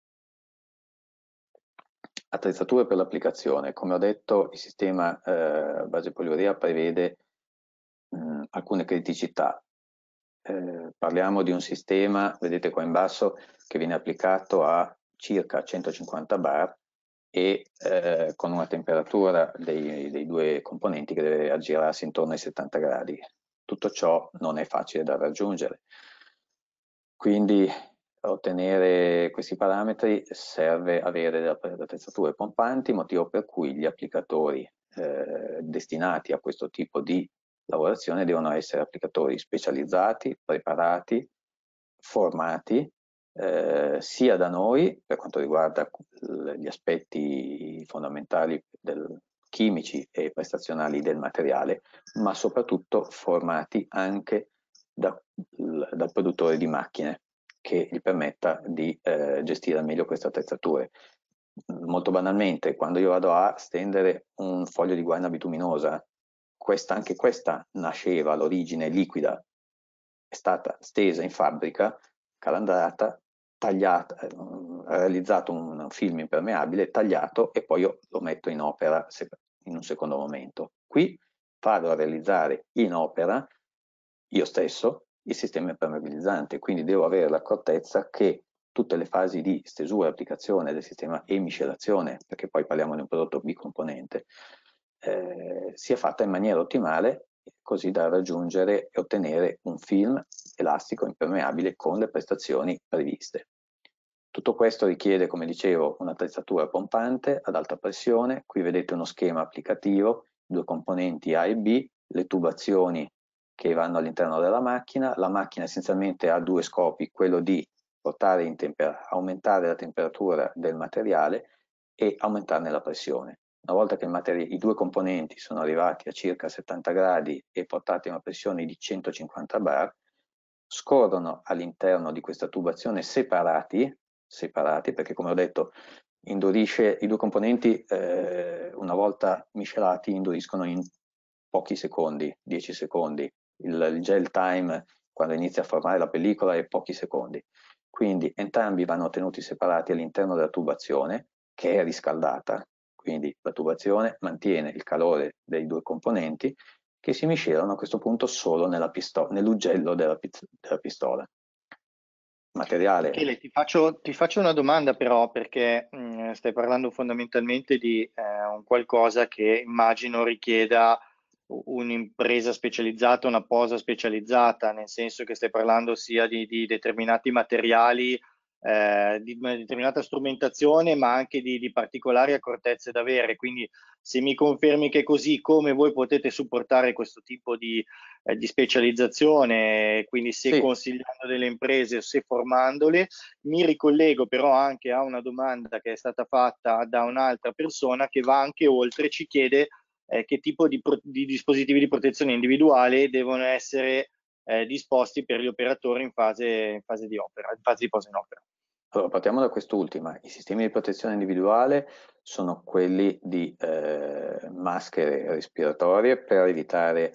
Attrezzature per l'applicazione. Come ho detto, il sistema eh, base poliurea prevede mh, alcune criticità. Eh, parliamo di un sistema, vedete qua in basso, che viene applicato a circa centocinquanta bar e eh, con una temperatura dei, dei due componenti che deve aggirarsi intorno ai settanta gradi. Tutto ciò non è facile da raggiungere. Quindi per ottenere questi parametri serve avere delle attrezzature pompanti, motivo per cui gli applicatori eh, destinati a questo tipo di lavorazione devono essere applicatori specializzati, preparati, formati, eh, sia da noi per quanto riguarda gli aspetti fondamentali del, chimici e prestazionali del materiale, ma soprattutto formati anche da, dal produttore di macchine che gli permetta di eh, gestire al meglio queste attrezzature. molto banalmente, quando io vado a stendere un foglio di guaina bituminosa, questa, anche questa nasceva all'origine liquida, è stata stesa in fabbrica, calandrata, tagliata, eh, realizzato un film impermeabile, tagliato e poi io lo metto in opera in un secondo momento. Qui vado a realizzare in opera io stesso il sistema impermeabilizzante, quindi devo avere l'accortezza che tutte le fasi di stesura e applicazione del sistema e miscelazione, perché poi parliamo di un prodotto bicomponente, eh, sia fatta in maniera ottimale, così da raggiungere e ottenere un film elastico impermeabile con le prestazioni previste. Tutto questo richiede, come dicevo, un'attrezzatura pompante ad alta pressione. Qui vedete uno schema applicativo, due componenti A e B, le tubazioni che vanno all'interno della macchina. La macchina essenzialmente ha due scopi, quello di portare in aumentare la temperatura del materiale e aumentarne la pressione. Una volta che i due componenti sono arrivati a circa settanta gradi e portati a una pressione di centocinquanta bar, scorrono all'interno di questa tubazione separati, separati perché come ho detto indurisce, i due componenti eh, una volta miscelati induriscono in pochi secondi, dieci secondi, il, il gel time quando inizia a formare la pellicola è pochi secondi, quindi entrambi vanno tenuti separati all'interno della tubazione che è riscaldata, quindi la tubazione mantiene il calore dei due componenti che si miscelano a questo punto solo nell'ugello della, della pistola. Materiale. Michele, ti faccio, ti faccio una domanda però, perché mh, stai parlando fondamentalmente di eh, un qualcosa che immagino richieda un'impresa specializzata, una posa specializzata, nel senso che stai parlando sia di, di determinati materiali, eh, di una determinata strumentazione, ma anche di, di particolari accortezze da avere. Quindi se mi confermi che è così, come voi potete supportare questo tipo di, eh, di specializzazione, quindi se sì. consigliando delle imprese o se formandole, mi ricollego però anche a una domanda che è stata fatta da un'altra persona che va anche oltre, ci chiede eh, che tipo di, di dispositivi di protezione individuale devono essere eh, disposti per gli operatori in fase, in fase di opera, in fase di posa in opera. Allora, partiamo da quest'ultima. I sistemi di protezione individuale sono quelli di eh, maschere respiratorie per evitare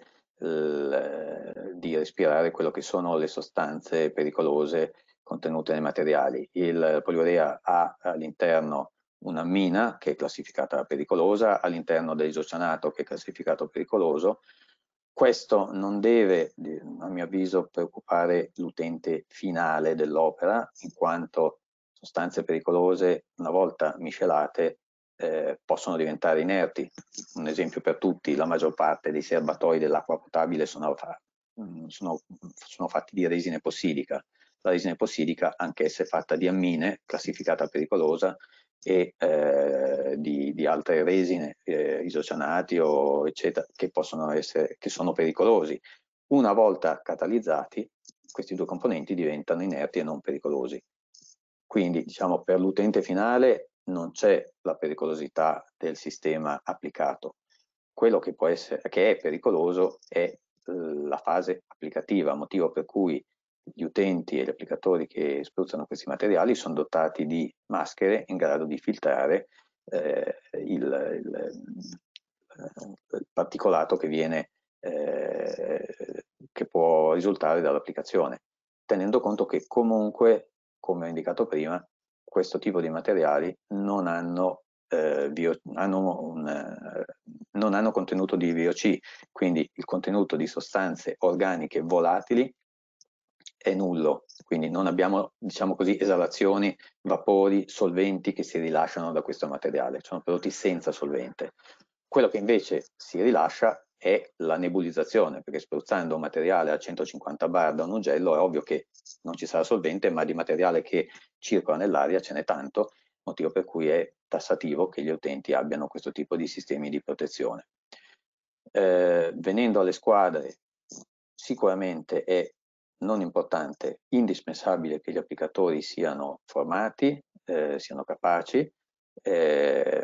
il, di respirare quello che sono le sostanze pericolose contenute nei materiali. Il poliurea ha all'interno una mina che è classificata pericolosa, all'interno dell'isocianato che è classificato pericoloso. Questo non deve, a mio avviso, preoccupare l'utente finale dell'opera, in quanto sostanze pericolose, una volta miscelate, eh, possono diventare inerti. Un esempio per tutti, la maggior parte dei serbatoi dell'acqua potabile sono, sono, sono fatti di resina epossidica. La resina epossidica, anch'essa è fatta di ammine, classificata pericolosa, e eh, di, di altre resine, eh, isocianati o eccetera, che possono essere, che sono pericolosi. Una volta catalizzati, questi due componenti diventano inerti e non pericolosi. Quindi, diciamo, per l'utente finale non c'è la pericolosità del sistema applicato. Quello che può essere, che è pericoloso è la fase applicativa, motivo per cui gli utenti e gli applicatori che spruzzano questi materiali sono dotati di maschere in grado di filtrare eh, il, il, il particolato che viene eh, che può risultare dall'applicazione, tenendo conto che comunque, come ho indicato prima, questo tipo di materiali non hanno, eh, bio, hanno un, eh, non hanno contenuto di V O C, quindi il contenuto di sostanze organiche volatili è nullo, quindi non abbiamo, diciamo così, esalazioni, vapori, solventi che si rilasciano da questo materiale, sono prodotti senza solvente. Quello che invece si rilascia è la nebulizzazione, perché spruzzando un materiale a centocinquanta bar da un ugello è ovvio che non ci sarà solvente, ma di materiale che circola nell'aria ce n'è tanto, motivo per cui è tassativo che gli utenti abbiano questo tipo di sistemi di protezione. Eh, venendo alle squadre, sicuramente è non importante, indispensabile che gli applicatori siano formati, eh, siano capaci, eh,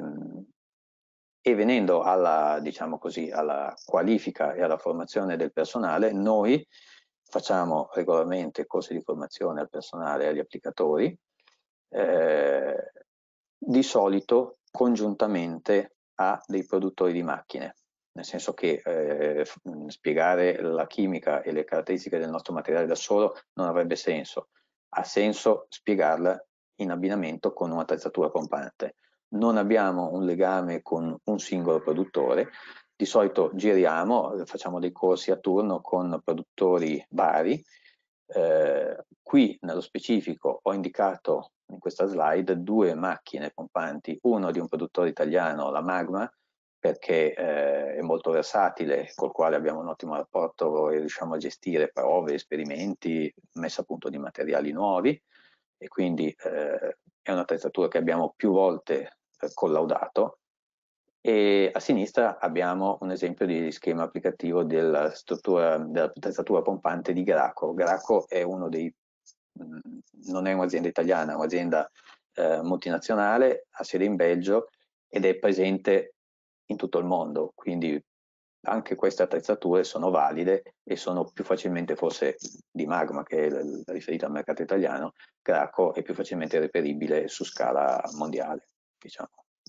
e venendo alla, diciamo così, alla qualifica e alla formazione del personale, noi facciamo regolarmente corsi di formazione al personale e agli applicatori, eh, di solito congiuntamente a dei produttori di macchine, nel senso che eh, spiegare la chimica e le caratteristiche del nostro materiale da solo non avrebbe senso, ha senso spiegarla in abbinamento con un'attrezzatura pompante. Non abbiamo un legame con un singolo produttore, di solito giriamo, facciamo dei corsi a turno con produttori vari. Eh, qui nello specifico ho indicato in questa slide due macchine pompanti, uno di un produttore italiano, la Magma, perché eh, è molto versatile, col quale abbiamo un ottimo rapporto e riusciamo a gestire prove, esperimenti, messa a punto di materiali nuovi, e quindi eh, è un'attrezzatura che abbiamo più volte eh, collaudato. E a sinistra abbiamo un esempio di schema applicativo della struttura dell'attrezzatura pompante di Graco. Graco è uno dei, non è un'azienda italiana, è un'azienda eh, multinazionale, ha sede in Belgio ed è presente in tutto il mondo, quindi anche queste attrezzature sono valide e sono più facilmente, forse di Magma, che è riferita al mercato italiano, Graco è più facilmente reperibile su scala mondiale, diciamo.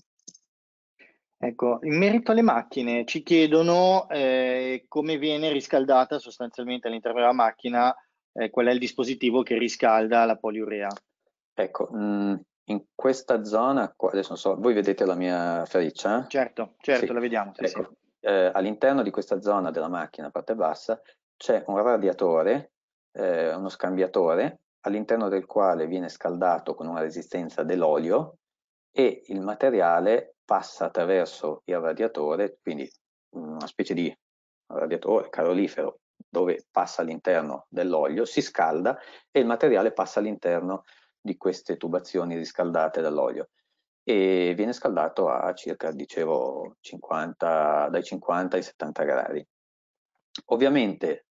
Ecco, in merito alle macchine, ci chiedono eh, come viene riscaldata sostanzialmente all'interno della macchina, eh, qual è il dispositivo che riscalda la poliurea. Ecco, mh, in questa zona, qua, adesso non so, voi vedete la mia fericcia? Certo, certo, Sì, la vediamo, sì, sì. ecco, eh, all'interno di questa zona della macchina, parte bassa, c'è un radiatore, eh, uno scambiatore, all'interno del quale viene scaldato con una resistenza dell'olio e il materiale passa attraverso il radiatore, quindi una specie di radiatore calorifero dove passa all'interno dell'olio, si scalda e il materiale passa all'interno di queste tubazioni riscaldate dall'olio e viene scaldato a circa, dicevo, cinquanta, dai cinquanta ai settanta gradi. Ovviamente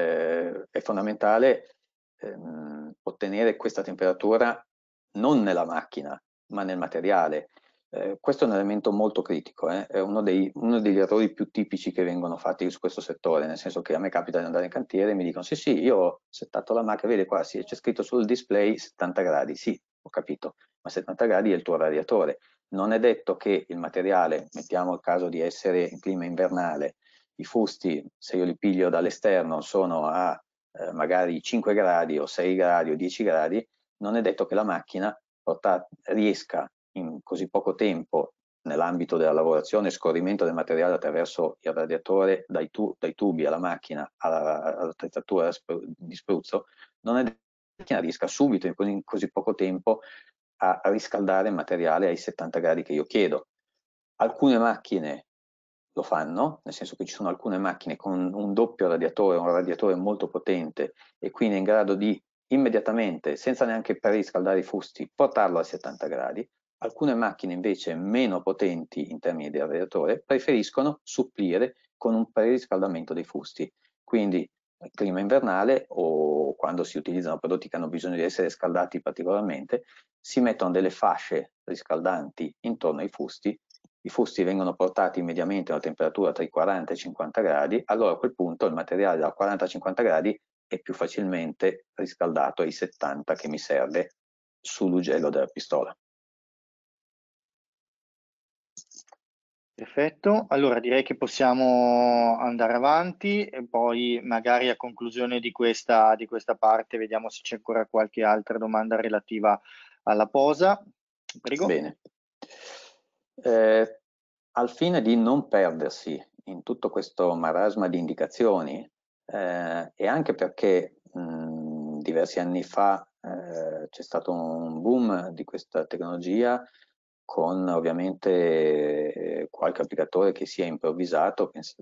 eh, è fondamentale ehm, ottenere questa temperatura non nella macchina, ma nel materiale. Eh, questo è un elemento molto critico, eh? È uno, dei, uno degli errori più tipici che vengono fatti su questo settore, nel senso che a me capita di andare in cantiere e mi dicono sì sì, io ho settato la macchina, vedi qua, sì, c'è scritto sul display settanta gradi, sì, ho capito, ma settanta gradi è il tuo radiatore. Non è detto che il materiale, mettiamo il caso di essere in clima invernale, i fusti, se io li piglio dall'esterno, sono a eh, magari cinque gradi o sei gradi o dieci gradi, non è detto che la macchina porta, riesca in così poco tempo, nell'ambito della lavorazione e scorrimento del materiale attraverso il radiatore, dai, tu, dai tubi alla macchina, all'attrezzatura di spruzzo, non è detto che la macchina riesca subito, in così, in così poco tempo, a, a riscaldare il materiale ai settanta gradi che io chiedo. Alcune macchine lo fanno, nel senso che ci sono alcune macchine con un doppio radiatore, un radiatore molto potente e quindi è in grado di immediatamente, senza neanche preriscaldare i fusti, portarlo a settanta gradi. Alcune macchine invece meno potenti in termini di radiatore preferiscono supplire con un preriscaldamento dei fusti. Quindi nel clima invernale o quando si utilizzano prodotti che hanno bisogno di essere scaldati particolarmente, si mettono delle fasce riscaldanti intorno ai fusti. I fusti vengono portati mediamente a una temperatura tra i quaranta e i cinquanta gradi, allora a quel punto il materiale da quaranta a cinquanta gradi è più facilmente riscaldato ai settanta che mi serve sull'ugello della pistola. Perfetto, allora direi che possiamo andare avanti e poi magari a conclusione di questa, di questa parte vediamo se c'è ancora qualche altra domanda relativa alla posa. Prego. Bene. Eh, al fine di non perdersi in tutto questo marasma di indicazioni eh, e anche perché mh, diversi anni fa eh, c'è stato un boom di questa tecnologia con ovviamente eh, qualche applicatore che si è improvvisato pens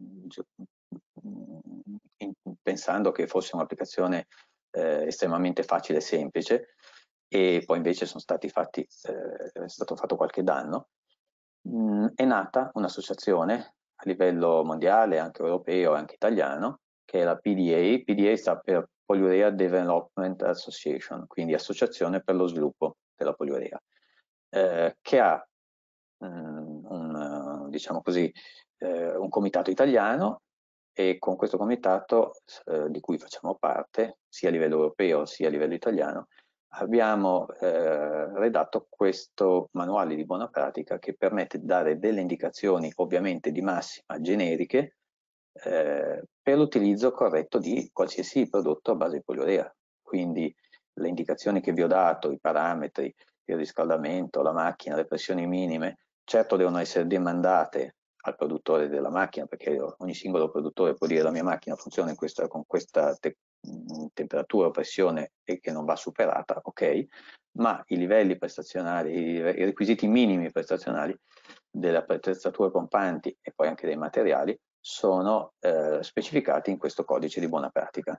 pensando che fosse un'applicazione eh, estremamente facile e semplice e poi invece sono stati fatti, eh, è stato fatto qualche danno. Mm, è nata un'associazione a livello mondiale, anche europeo e anche italiano, che è la P D A. P D A sta per Polyurea Development Association, quindi Associazione per lo Sviluppo della Poliurea, eh, che ha mm, un, diciamo così, eh, un comitato italiano e con questo comitato, eh, di cui facciamo parte, sia a livello europeo sia a livello italiano, abbiamo eh, redatto questo manuale di buona pratica che permette di dare delle indicazioni ovviamente di massima generiche eh, per l'utilizzo corretto di qualsiasi prodotto a base di poliurea. Quindi le indicazioni che vi ho dato, i parametri, il riscaldamento, la macchina, le pressioni minime, certo devono essere demandate al produttore della macchina, perché ogni singolo produttore può dire la mia macchina funziona in questa, con questa te temperatura o pressione e che non va superata, ok, ma i livelli prestazionali, i requisiti minimi prestazionali delle attrezzature pompanti e poi anche dei materiali sono eh, specificati in questo codice di buona pratica.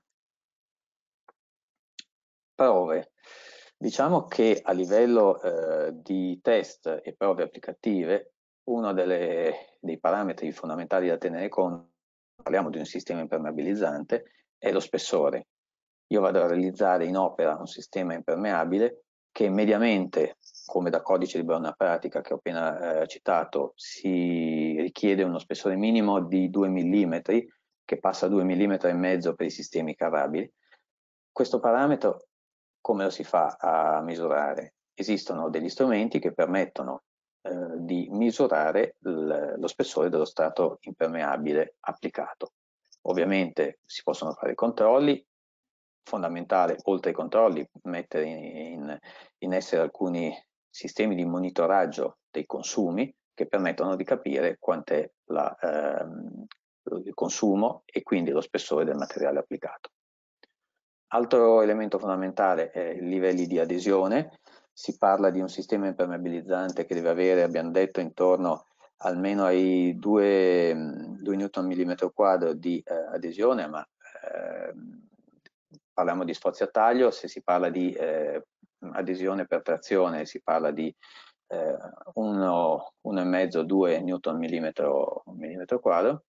Prove. Diciamo che a livello eh, di test e prove applicative, uno delle, dei parametri fondamentali da tenere conto, parliamo di un sistema impermeabilizzante, è lo spessore. Io vado a realizzare in opera un sistema impermeabile che mediamente, come da codice di buona pratica che ho appena eh, citato, si richiede uno spessore minimo di due millimetri, che passa a due millimetri e mezzo per i sistemi carabili. Questo parametro come lo si fa a misurare? Esistono degli strumenti che permettono eh, di misurare lo spessore dello strato impermeabile applicato. Ovviamente si possono fare controlli, fondamentale oltre ai controlli mettere in, in essere alcuni sistemi di monitoraggio dei consumi che permettono di capire quant'è ehm, il consumo e quindi lo spessore del materiale applicato. Altro elemento fondamentale è i livelli di adesione. Si parla di un sistema impermeabilizzante che deve avere, abbiamo detto, intorno almeno ai due newton millimetro quadro di eh, adesione, ma eh, parliamo di sforzi a taglio. Se si parla di eh, adesione per trazione si parla di eh, uno virgola cinque due newton millimetro, millimetro quadro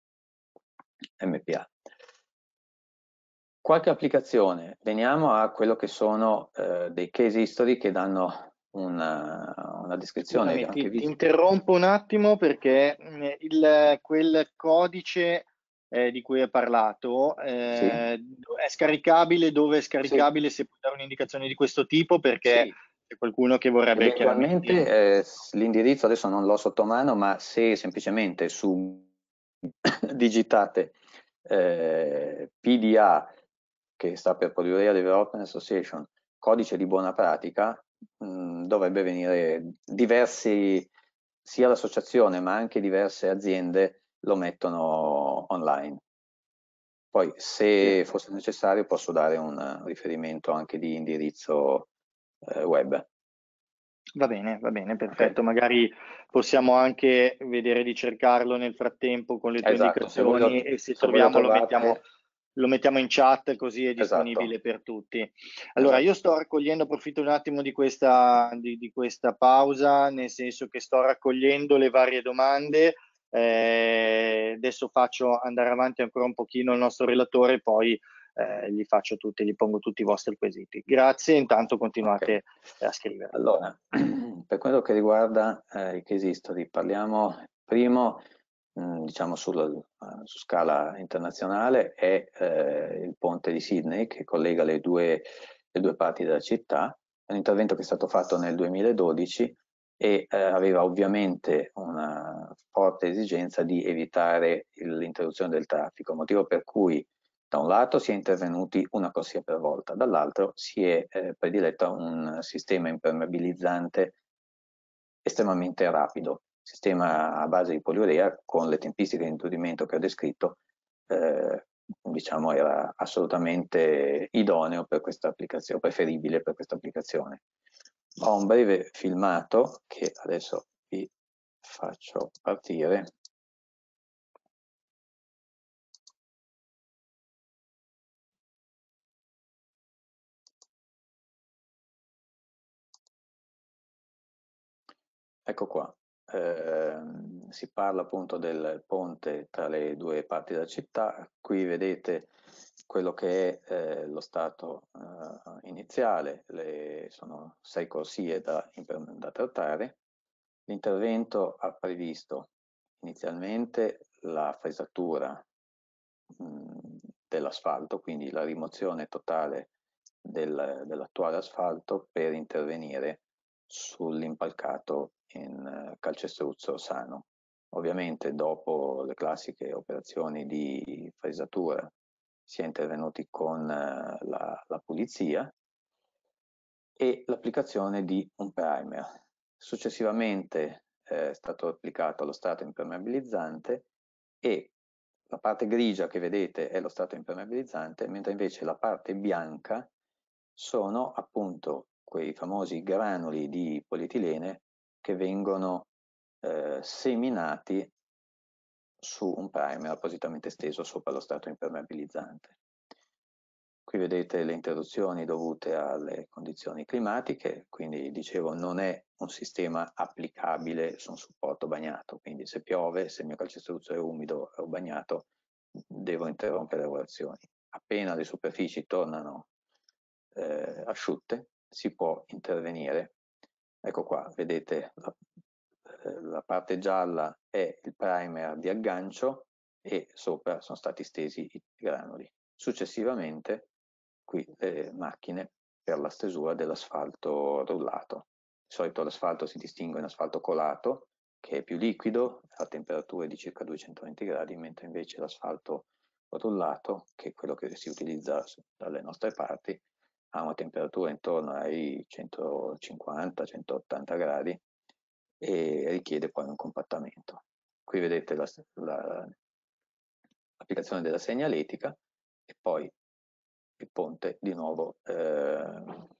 M P A. Qualche applicazione, veniamo a quello che sono eh, dei case history che danno una, una descrizione Scusami, anche ti, ti visiva. interrompo un attimo perché il, quel codice eh, di cui hai parlato Sì, eh, è scaricabile, dove è sì, scaricabile, se puoi dare un'indicazione di questo tipo, perché sì. c'è qualcuno che vorrebbe chiaramente... Eventualmente eh, l'indirizzo adesso non l'ho sotto mano, ma se semplicemente su digitate eh, P D A, che sta per Polyurea Development Association, codice di buona pratica, mh, dovrebbe venire diversi, sia l'associazione ma anche diverse aziende lo mettono online. Poi se fosse necessario posso dare un riferimento anche di indirizzo eh, web. Va bene, va bene, Okay. perfetto. Magari possiamo anche vedere di cercarlo nel frattempo con le tue Esatto, se voi lo, indicazioni, e se se voi lo troviamo lo mettiamo, trovate, lo mettiamo in chat, così è esatto, disponibile per tutti. Allora, io esatto. sto raccogliendo, approfitto un attimo di questa, di, di questa pausa, nel senso che sto raccogliendo le varie domande. Eh, adesso faccio andare avanti ancora un pochino il nostro relatore, poi eh, gli faccio tutti, gli pongo tutti i vostri quesiti. Grazie, intanto Okay. continuate a scrivere. Allora, per quello che riguarda eh, i case history, parliamo primo, mh, diciamo sul, uh, su scala internazionale, è eh, il ponte di Sydney che collega le due, le due parti della città. È un intervento che è stato fatto nel duemiladodici e eh, aveva ovviamente una forte esigenza di evitare l'interruzione del traffico, motivo per cui da un lato si è intervenuti una corsia per volta, dall'altro si è eh, prediletto un sistema impermeabilizzante estremamente rapido, sistema a base di poliurea con le tempistiche di introdimento che ho descritto, eh, diciamo era assolutamente idoneo per questa applicazione, preferibile per questa applicazione. Ho un breve filmato che adesso vi faccio partire. Ecco qua, eh, si parla appunto del ponte tra le due parti della città. Qui vedete quello che è eh, lo stato eh, iniziale, le, sono sei corsie da, da trattare. L'intervento ha previsto inizialmente la fresatura dell'asfalto, quindi la rimozione totale del, dell'attuale asfalto per intervenire sull'impalcato in uh, calcestruzzo sano. Ovviamente dopo le classiche operazioni di fresatura si è intervenuti con uh, la, la pulizia e l'applicazione di un primer. Successivamente eh, è stato applicato lo strato impermeabilizzante e la parte grigia che vedete è lo strato impermeabilizzante, mentre invece la parte bianca sono appunto quei famosi granuli di polietilene che vengono eh, seminati su un primer appositamente steso sopra lo strato impermeabilizzante. Qui vedete le interruzioni dovute alle condizioni climatiche, quindi dicevo non è un sistema applicabile su un supporto bagnato, quindi se piove, se il mio calcestruzzo è umido o bagnato, devo interrompere le lavorazioni. Appena le superfici tornano eh, asciutte, si può intervenire. Ecco qua, vedete la, eh, la parte gialla è il primer di aggancio e sopra sono stati stesi i granuli. Successivamente qui le macchine per la stesura dell'asfalto rullato. Di solito l'asfalto si distingue in asfalto colato, che è più liquido, a temperature di circa duecentoventi gradi, mentre invece l'asfalto rullato, che è quello che si utilizza dalle nostre parti, ha una temperatura intorno ai centocinquanta centottanta gradi e richiede poi un compattamento. Qui vedete l'applicazione della segnaletica e poi il ponte di nuovo eh,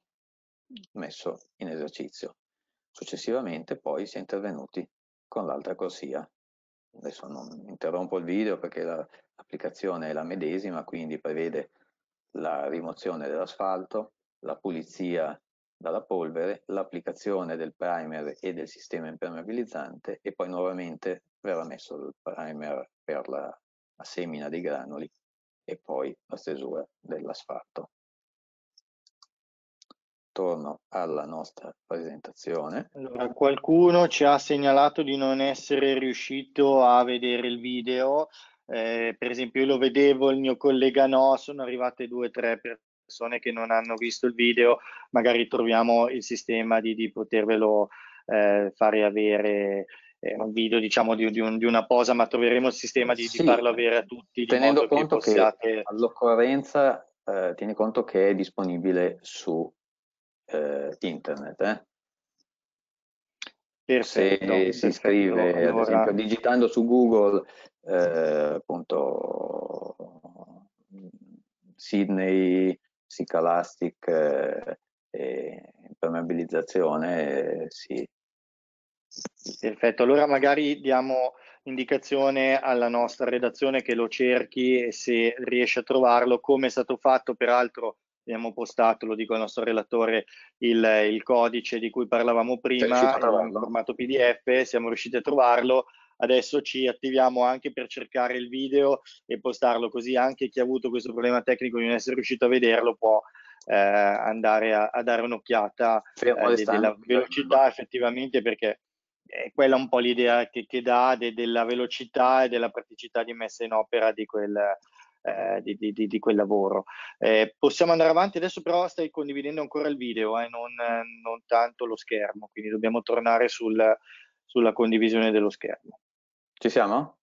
messo in esercizio. Successivamente poi si è intervenuti con l'altra corsia. Adesso non interrompo il video perché l'applicazione è la medesima, quindi prevede la rimozione dell'asfalto, la pulizia dalla polvere, l'applicazione del primer e del sistema impermeabilizzante e poi nuovamente verrà messo il primer per la, la semina dei granuli e poi la stesura dell'asfalto. Torno alla nostra presentazione. Allora, qualcuno ci ha segnalato di non essere riuscito a vedere il video, eh, per esempio io lo vedevo, il mio collega no, sono arrivate due o tre persone che non hanno visto il video, magari troviamo il sistema di, di potervelo eh, fare avere eh, un video diciamo di, di, un, di, una posa, ma troveremo il sistema di, sì, di farlo avere a tutti, di tenendo modo che conto possiate... che all'occorrenza eh, tieni conto che è disponibile su eh, internet. Eh? Perfetto, Se si perfetto. scrive, Allora... ad esempio, digitando su Google, eh, appunto, Sydney, Sicalastic eh, e impermeabilizzazione, eh, sì. Perfetto, allora magari diamo indicazione alla nostra redazione che lo cerchi e se riesce a trovarlo, come è stato fatto, peraltro abbiamo postato, lo dico al nostro relatore, il, il codice di cui parlavamo prima in formato P D F, siamo riusciti a trovarlo, adesso ci attiviamo anche per cercare il video e postarlo, così anche chi ha avuto questo problema tecnico di non essere riuscito a vederlo può eh, andare a, a dare un'occhiata eh, de, della velocità effettivamente, perché è quella un po' l'idea che, che dà de, della velocità e della praticità di messa in opera di quel, eh, di, di, di quel lavoro. Eh, possiamo andare avanti, adesso però stai condividendo ancora il video, eh, non, non tanto lo schermo, quindi dobbiamo tornare sul, sulla condivisione dello schermo. Ci siamo?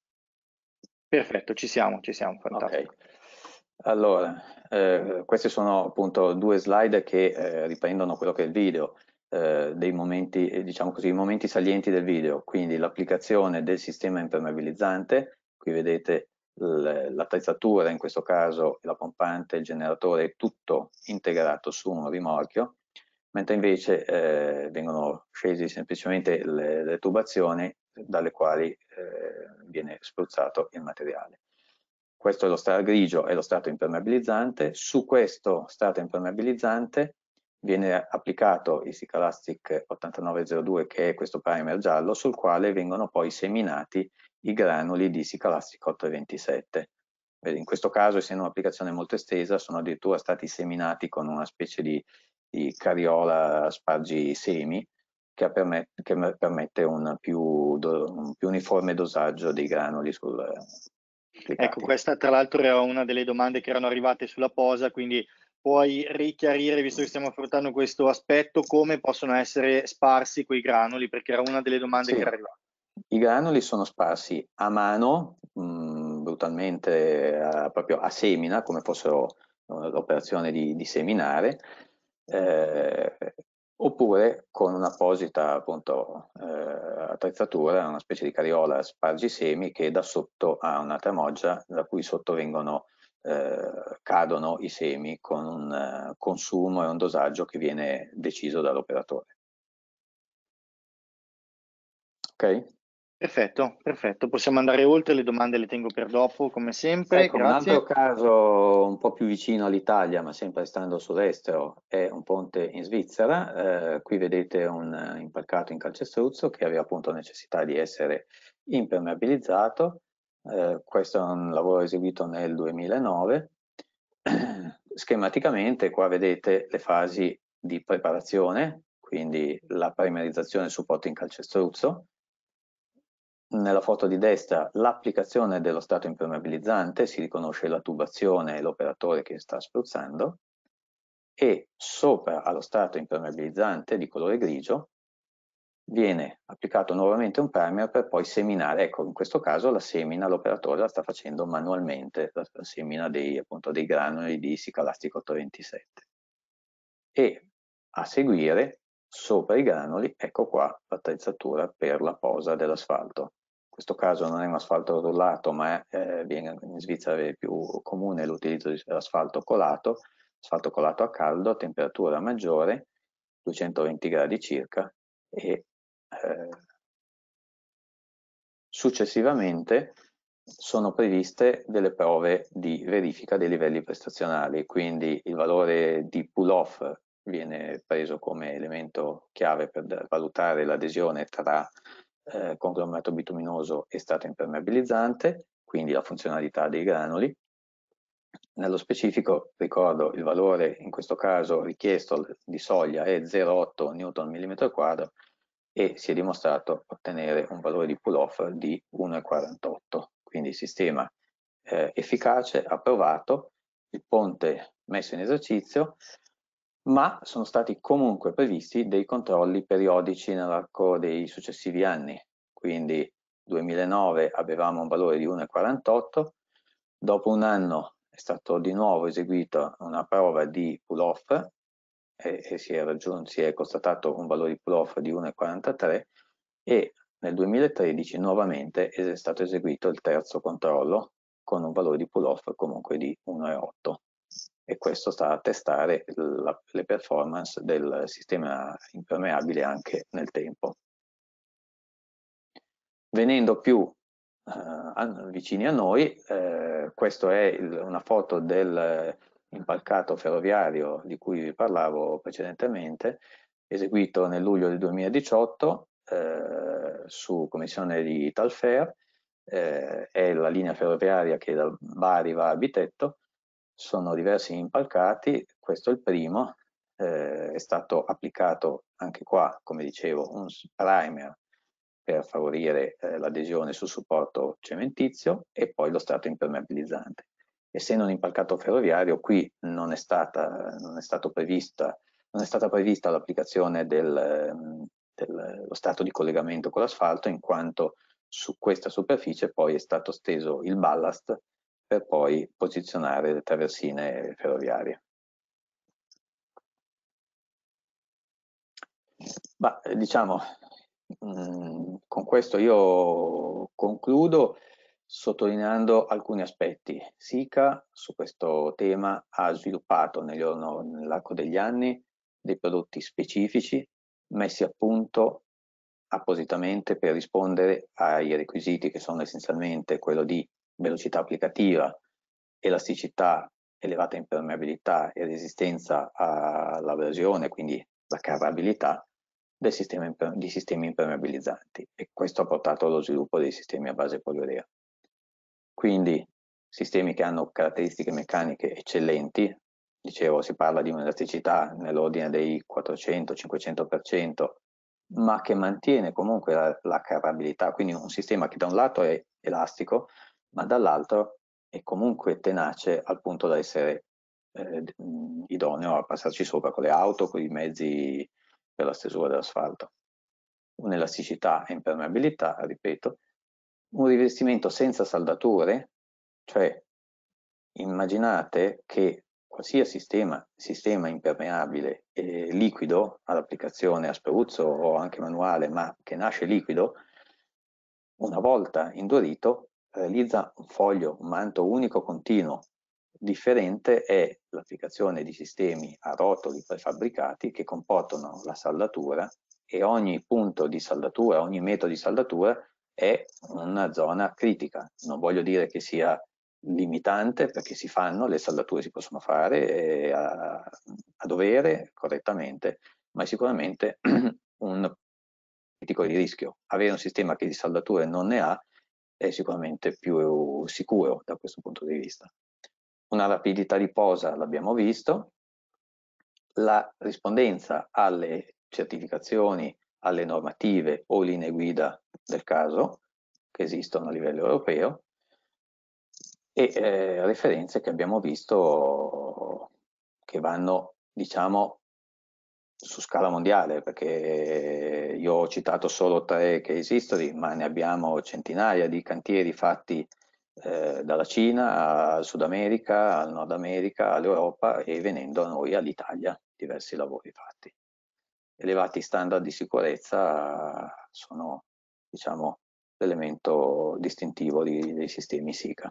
Perfetto, ci siamo, ci siamo, fantastico. Ok. Allora, eh, queste sono appunto due slide che eh, riprendono quello che è il video, eh, dei momenti, eh, diciamo così, i momenti salienti del video, quindi l'applicazione del sistema impermeabilizzante, qui vedete l'attrezzatura, in questo caso la pompante, il generatore, è tutto integrato su un rimorchio, mentre invece eh, vengono scesi semplicemente le, le tubazioni dalle quali eh, viene spruzzato il materiale. Questo è lo strato grigio, è lo strato impermeabilizzante. Su questo strato impermeabilizzante viene applicato il Sicalastic ottantanove zero due, che è questo primer giallo, sul quale vengono poi seminati i granuli di Sicalastic ottocentoventisette. In questo caso, essendo un'applicazione molto estesa, sono addirittura stati seminati con una specie di, di carriola spargisemi che permette, che permette un, più, un più uniforme dosaggio dei granuli sul, applicati. Ecco, questa tra l'altro era una delle domande che erano arrivate sulla posa, quindi puoi richiarire, visto che stiamo affrontando questo aspetto, come possono essere sparsi quei granuli, perché era una delle domande Sì. che era arrivata. I granuli sono sparsi a mano, mh, brutalmente a, proprio a semina, come fossero uh, l'operazione di, di seminare, eh, oppure con un'apposita appunto eh, attrezzatura, una specie di carriola spargisemi che da sotto ha una tramoggia da cui sotto vengono, eh, cadono i semi con un uh, consumo e un dosaggio che viene deciso dall'operatore. Ok? Perfetto, perfetto. Possiamo andare oltre, le domande le tengo per dopo, come sempre. Ecco, un altro Grazie. caso un po' più vicino all'Italia, ma sempre stando sull'estero, è un ponte in Svizzera. Eh, qui vedete un impalcato in calcestruzzo che aveva appunto necessità di essere impermeabilizzato. Eh, questo è un lavoro eseguito nel duemilanove. Schematicamente qua vedete le fasi di preparazione, quindi la primerizzazione e supporto in calcestruzzo. Nella foto di destra l'applicazione dello strato impermeabilizzante, si riconosce la tubazione e l'operatore che sta spruzzando, e sopra allo strato impermeabilizzante di colore grigio viene applicato nuovamente un primer per poi seminare. Ecco, in questo caso la semina l'operatore la sta facendo manualmente, la, la semina dei, appunto, dei granuli di Sicalastic ottocentoventisette. E a seguire, sopra i granuli, ecco qua l'attrezzatura per la posa dell'asfalto. In questo caso non è un asfalto rullato, ma è, eh, viene, in Svizzera è più comune l'utilizzo di asfalto colato, asfalto colato a caldo, temperatura maggiore, duecentoventi gradi circa, e eh, successivamente sono previste delle prove di verifica dei livelli prestazionali, quindi il valore di pull-off viene preso come elemento chiave per valutare l'adesione tra eh, conglomerato bituminoso e strato impermeabilizzante, quindi la funzionalità dei granuli. Nello specifico, ricordo, il valore in questo caso richiesto di soglia è zero virgola otto newton millimetro quadro e si è dimostrato ottenere un valore di pull-off di uno virgola quarantotto, quindi sistema eh, efficace, approvato, il ponte messo in esercizio, ma sono stati comunque previsti dei controlli periodici nell'arco dei successivi anni, quindi duemilanove avevamo un valore di uno virgola quarantotto, dopo un anno è stato di nuovo eseguita una prova di pull-off e, e si, è raggiunto, si è constatato un valore di pull-off di uno virgola quarantatré e nel duemilatredici nuovamente è stato eseguito il terzo controllo con un valore di pull-off comunque di uno virgola otto e questo sta a testare la, le performance del sistema impermeabile anche nel tempo. Venendo più Uh, vicini a noi, eh, questa è il, una foto dell'impalcato ferroviario di cui vi parlavo precedentemente, eseguito nel luglio del duemiladiciotto eh, su commissione di Italfer, eh, è la linea ferroviaria che da Bari va a Bitetto, sono diversi impalcati, questo è il primo, eh, è stato applicato anche qua, come dicevo, un primer per favorire eh, l'adesione sul supporto cementizio e poi lo strato impermeabilizzante. Essendo un impalcato ferroviario, qui non è stata, non è stato prevista, non è stata prevista l'applicazione del, dello strato di collegamento con l'asfalto, in quanto su questa superficie poi è stato steso il ballast per poi posizionare le traversine ferroviarie. Ma diciamo, mh, con questo io concludo sottolineando alcuni aspetti. Sika su questo tema ha sviluppato nell'arco degli anni dei prodotti specifici messi a punto appositamente per rispondere ai requisiti che sono essenzialmente quello di velocità applicativa, elasticità, elevata impermeabilità e resistenza all'abrasione, quindi la carrabilità del sistema, di sistemi impermeabilizzanti, e questo ha portato allo sviluppo dei sistemi a base poliurea. Quindi sistemi che hanno caratteristiche meccaniche eccellenti, dicevo si parla di un'elasticità nell'ordine dei quattrocento cinquecento per cento, ma che mantiene comunque la, la carrabilità, quindi un sistema che da un lato è elastico, ma dall'altro è comunque tenace al punto da essere eh, idoneo a passarci sopra con le auto, con i mezzi per la stesura dell'asfalto. Un'elasticità e impermeabilità, ripeto, un rivestimento senza saldature, cioè immaginate che qualsiasi sistema, sistema impermeabile e liquido all'applicazione a spruzzo o anche manuale, ma che nasce liquido, una volta indurito realizza un foglio, un manto unico continuo. Differente è l'applicazione di sistemi a rotoli prefabbricati che comportano la saldatura, e ogni punto di saldatura, ogni metro di saldatura è una zona critica. Non voglio dire che sia limitante, perché si fanno, le saldature si possono fare eh, a, a dovere, correttamente, ma è sicuramente un critico di rischio. Avere un sistema che di saldature non ne ha è sicuramente più sicuro da questo punto di vista. Una rapidità di posa l'abbiamo visto, la rispondenza alle certificazioni, alle normative o linee guida del caso che esistono a livello europeo, e eh, referenze che abbiamo visto che vanno, diciamo, su scala mondiale, perché io ho citato solo tre case history, ma ne abbiamo centinaia di cantieri fatti eh, dalla Cina al Sud America, al Nord America, all'Europa, e venendo a noi, all'Italia, diversi lavori fatti. Elevati standard di sicurezza sono, diciamo, l'elemento distintivo di, dei sistemi SICA.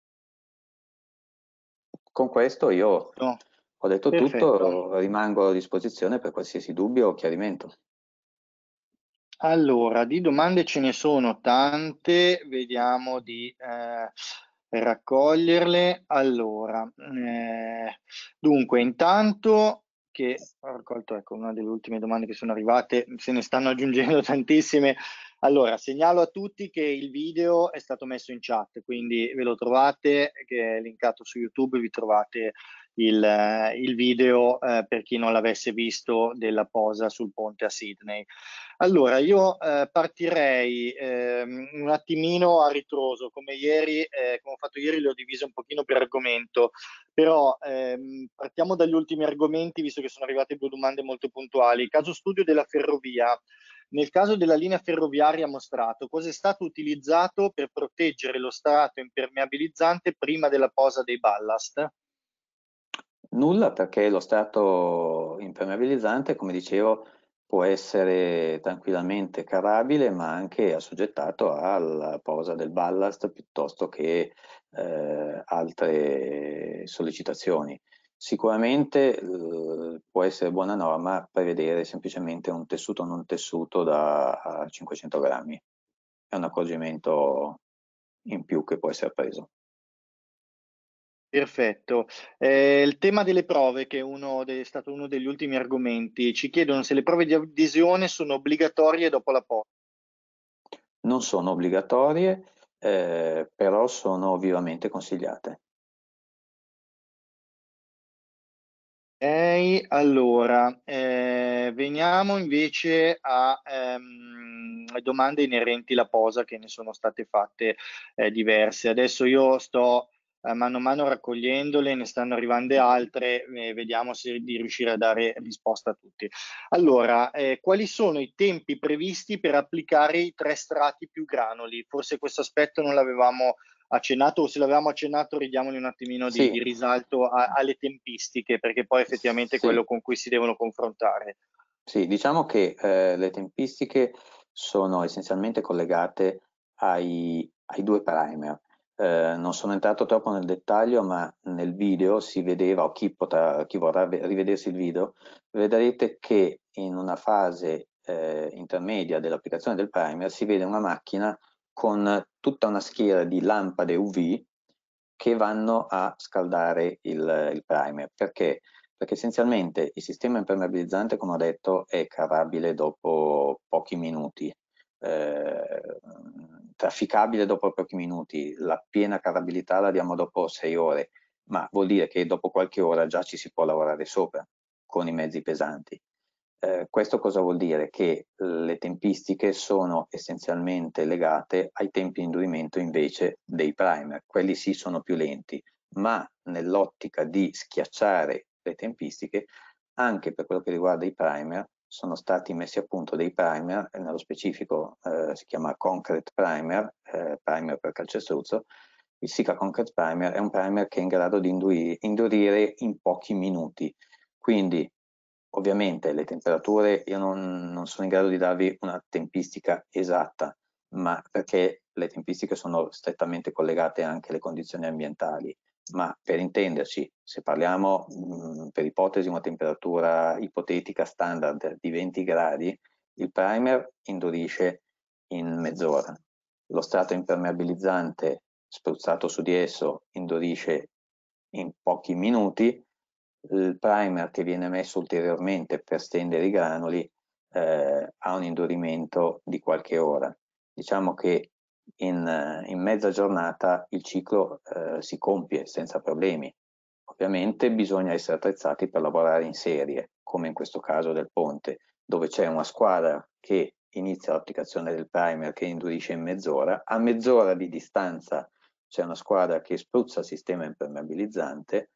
Con questo io No. ho detto Perfetto. tutto, rimango a disposizione per qualsiasi dubbio o chiarimento. Allora, di domande ce ne sono tante, vediamo di eh, raccoglierle. Allora, eh, dunque, intanto che ho raccolto, ecco, una delle ultime domande che sono arrivate, se ne stanno aggiungendo tantissime. Allora, segnalo a tutti che il video è stato messo in chat, quindi ve lo trovate, che è linkato su YouTube, vi trovate il, il video eh, per chi non l'avesse visto della posa sul ponte a Sydney. Allora, io eh, partirei ehm, un attimino a ritroso, come ieri, eh, come ho fatto ieri, le ho divise un pochino per argomento, però ehm, partiamo dagli ultimi argomenti, visto che sono arrivate due domande molto puntuali. Caso studio della ferrovia. Nel caso della linea ferroviaria mostrato, cosa è stato utilizzato per proteggere lo strato impermeabilizzante prima della posa dei ballast? Nulla, perché lo strato impermeabilizzante, come dicevo, può essere tranquillamente carabile, ma anche assoggettato alla posa del ballast piuttosto che eh, altre sollecitazioni. Sicuramente eh, può essere buona norma prevedere semplicemente un tessuto non tessuto da cinquecento grammi. È un accorgimento in più che può essere preso. Perfetto. Eh, il tema delle prove, che è, uno de- è stato uno degli ultimi argomenti, ci chiedono se le prove di adesione sono obbligatorie dopo la posa. Non sono obbligatorie, eh, però sono vivamente consigliate. Ok, allora, eh, veniamo invece a ehm, domande inerenti alla posa, che ne sono state fatte eh, diverse. Adesso io sto eh, mano a mano raccogliendole, ne stanno arrivando altre, eh, vediamo se di riuscire a dare risposta a tutti. Allora, eh, quali sono i tempi previsti per applicare i tre strati più granuli? Forse questo aspetto non l'avevamo accennato, o se l'avevamo accennato ridiamogli un attimino di, Sì, di risalto a, alle tempistiche, perché poi effettivamente è sì, quello con cui si devono confrontare. sì, diciamo che eh, le tempistiche sono essenzialmente collegate ai, ai due primer. Eh, non sono entrato troppo nel dettaglio, ma nel video si vedeva, o chi, potrà, chi vorrà rivedersi il video, vedrete che in una fase eh, intermedia dell'applicazione del primer si vede una macchina con tutta una schiera di lampade U V che vanno a scaldare il, il primer. Perché? Perché essenzialmente il sistema impermeabilizzante, come ho detto, è carabile dopo pochi minuti, eh, trafficabile dopo pochi minuti, la piena carabilità la diamo dopo sei ore, ma vuol dire che dopo qualche ora già ci si può lavorare sopra con i mezzi pesanti. Eh, questo cosa vuol dire? Che le tempistiche sono essenzialmente legate ai tempi di indurimento invece dei primer, quelli sì sono più lenti, ma nell'ottica di schiacciare le tempistiche, anche per quello che riguarda i primer, sono stati messi a punto dei primer, e nello specifico eh, si chiama Concrete Primer, eh, primer per calcestruzzo. Il Sika Concrete Primer è un primer che è in grado di indurire, indurire in pochi minuti, quindi ovviamente le temperature io non, non sono in grado di darvi una tempistica esatta, ma perché le tempistiche sono strettamente collegate anche alle condizioni ambientali. Ma per intenderci, se parliamo mh, per ipotesi una temperatura ipotetica standard di venti gradi, il primer indurisce in mezz'ora. Lo strato impermeabilizzante spruzzato su di esso indurisce in pochi minuti. Il primer che viene messo ulteriormente per stendere i granuli eh, ha un indurimento di qualche ora. Diciamo che in, in mezza giornata il ciclo eh, si compie senza problemi. Ovviamente bisogna essere attrezzati per lavorare in serie, come in questo caso del ponte, dove c'è una squadra che inizia l'applicazione del primer che indurisce in mezz'ora, a mezz'ora di distanza c'è una squadra che spruzza il sistema impermeabilizzante,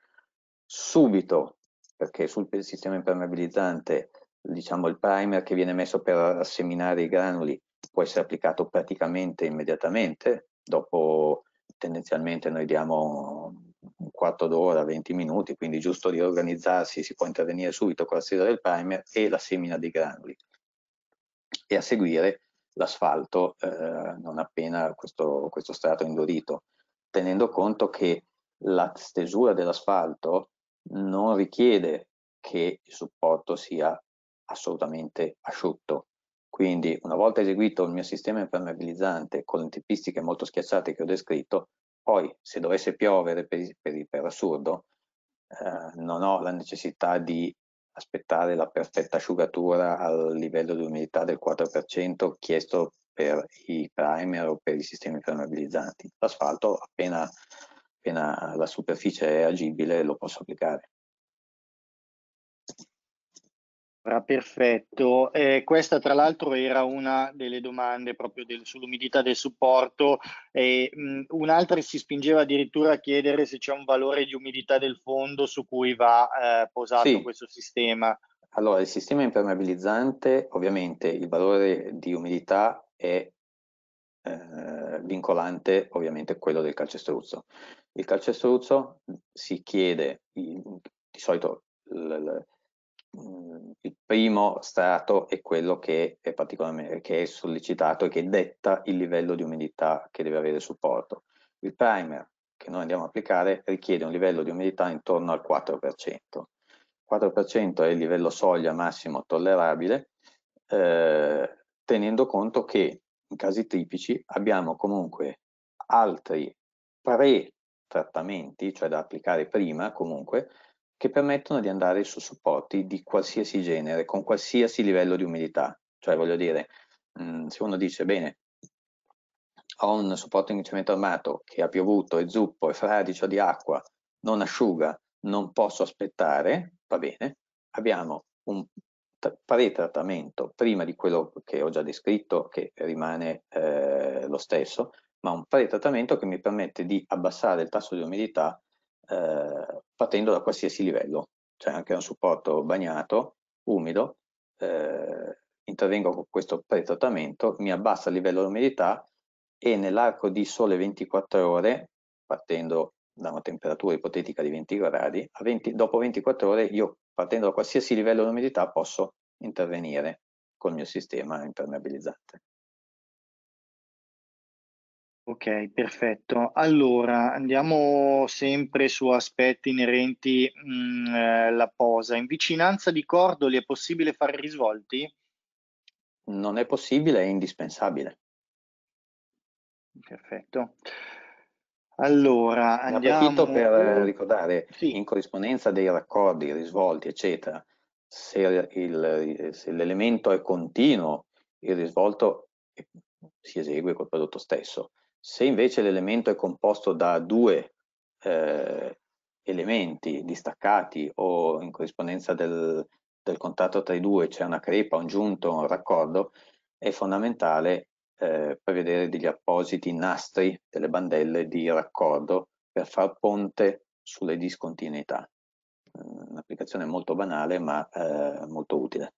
subito, perché sul sistema impermeabilizzante diciamo il primer che viene messo per seminare i granuli può essere applicato praticamente immediatamente, dopo tendenzialmente noi diamo un quarto d'ora, venti minuti, quindi giusto di organizzarsi si può intervenire subito con la stesa del primer e la semina dei granuli. E a seguire l'asfalto eh, non appena questo, questo strato è indurito, tenendo conto che la stesura dell'asfalto non richiede che il supporto sia assolutamente asciutto. Quindi una volta eseguito il mio sistema impermeabilizzante con le tempistiche molto schiacciate che ho descritto, poi se dovesse piovere per, per, per assurdo, eh, non ho la necessità di aspettare la perfetta asciugatura al livello di umidità del quattro per cento chiesto per i primer o per i sistemi impermeabilizzanti. L'asfalto, appena, appena la superficie è agibile, lo posso applicare. Perfetto, eh, questa tra l'altro era una delle domande proprio del, sull'umidità del supporto e un'altra si spingeva addirittura a chiedere se c'è un valore di umidità del fondo su cui va eh, posato Sì. questo sistema. Allora, il sistema impermeabilizzante, ovviamente il valore di umidità è eh, vincolante, ovviamente quello del calcestruzzo. Il calcestruzzo si chiede, di solito il, il primo strato è quello che è, particolarmente, che è sollecitato e che detta il livello di umidità che deve avere il supporto. Il primer che noi andiamo a applicare richiede un livello di umidità intorno al quattro per cento. quattro per cento è il livello soglia massimo tollerabile, eh, tenendo conto che in casi tipici abbiamo comunque altri pre-trattamenti, cioè da applicare prima comunque, che permettono di andare su supporti di qualsiasi genere, con qualsiasi livello di umidità. Cioè voglio dire, mh, se uno dice bene, ho un supporto in cemento armato che ha piovuto, è zuppo, è fradicio di acqua, non asciuga, non posso aspettare, va bene, abbiamo un pre-trattamento prima di quello che ho già descritto, che rimane eh, lo stesso, ma un pre-trattamento che mi permette di abbassare il tasso di umidità eh, partendo da qualsiasi livello, cioè anche un supporto bagnato, umido, eh, intervengo con questo pre-trattamento, mi abbassa il livello di umidità e nell'arco di sole ventiquattro ore, partendo da una temperatura ipotetica di venti gradi, a venti, dopo ventiquattro ore io partendo da qualsiasi livello di umidità posso intervenire col mio sistema impermeabilizzante. Ok, perfetto. Allora, andiamo sempre su aspetti inerenti mh, eh, alla posa. In vicinanza di cordoli è possibile fare risvolti? Non è possibile, è indispensabile. Perfetto. Allora, Ne approfitto andiamo... per ricordare, Sì. in corrispondenza dei raccordi, risvolti, eccetera, se l'elemento è continuo, il risvolto si esegue col prodotto stesso. Se invece l'elemento è composto da due eh, elementi distaccati o in corrispondenza del, del contatto tra i due c'è una crepa, un giunto, un raccordo, è fondamentale eh, prevedere degli appositi nastri, delle bandelle di raccordo per far ponte sulle discontinuità. Un'applicazione molto banale ma eh, molto utile.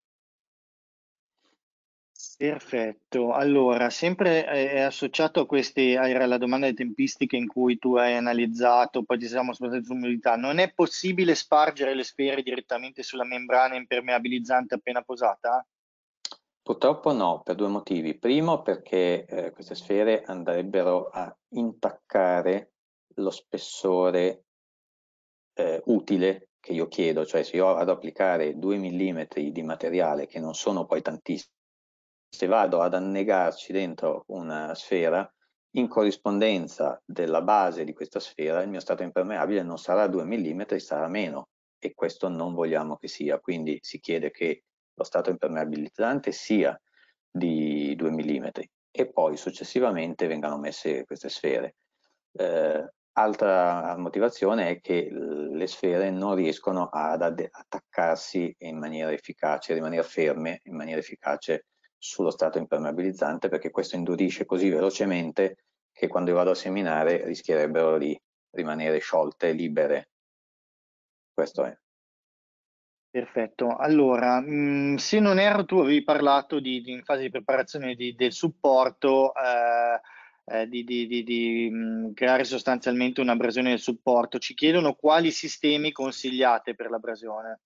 Perfetto, allora sempre eh, è associato a questi, era la domanda di tempistiche in cui tu hai analizzato, poi ti siamo spostati su umidità, non è possibile spargere le sfere direttamente sulla membrana impermeabilizzante appena posata? Purtroppo no, per due motivi. Primo perché eh, queste sfere andrebbero a intaccare lo spessore eh, utile che io chiedo, cioè se io vado ad applicare due millimetri di materiale che non sono poi tantissimi, se vado ad annegarci dentro una sfera, in corrispondenza della base di questa sfera il mio stato impermeabile non sarà due millimetri, sarà meno, e questo non vogliamo che sia, quindi si chiede che lo stato impermeabilizzante sia di due millimetri e poi successivamente vengano messe queste sfere. Eh, altra motivazione è che le sfere non riescono ad attaccarsi in maniera efficace, rimanere ferme in maniera efficace sullo strato impermeabilizzante, perché questo indurisce così velocemente che quando io vado a seminare rischierebbero di rimanere sciolte, libere. Questo è. Perfetto, allora, mh, se non erro tu avevi parlato di, di- in fase di preparazione di- del supporto, eh, eh, di, di- di- di, mh, creare sostanzialmente un'abrasione del supporto. Ci chiedono quali sistemi consigliate per l'abrasione.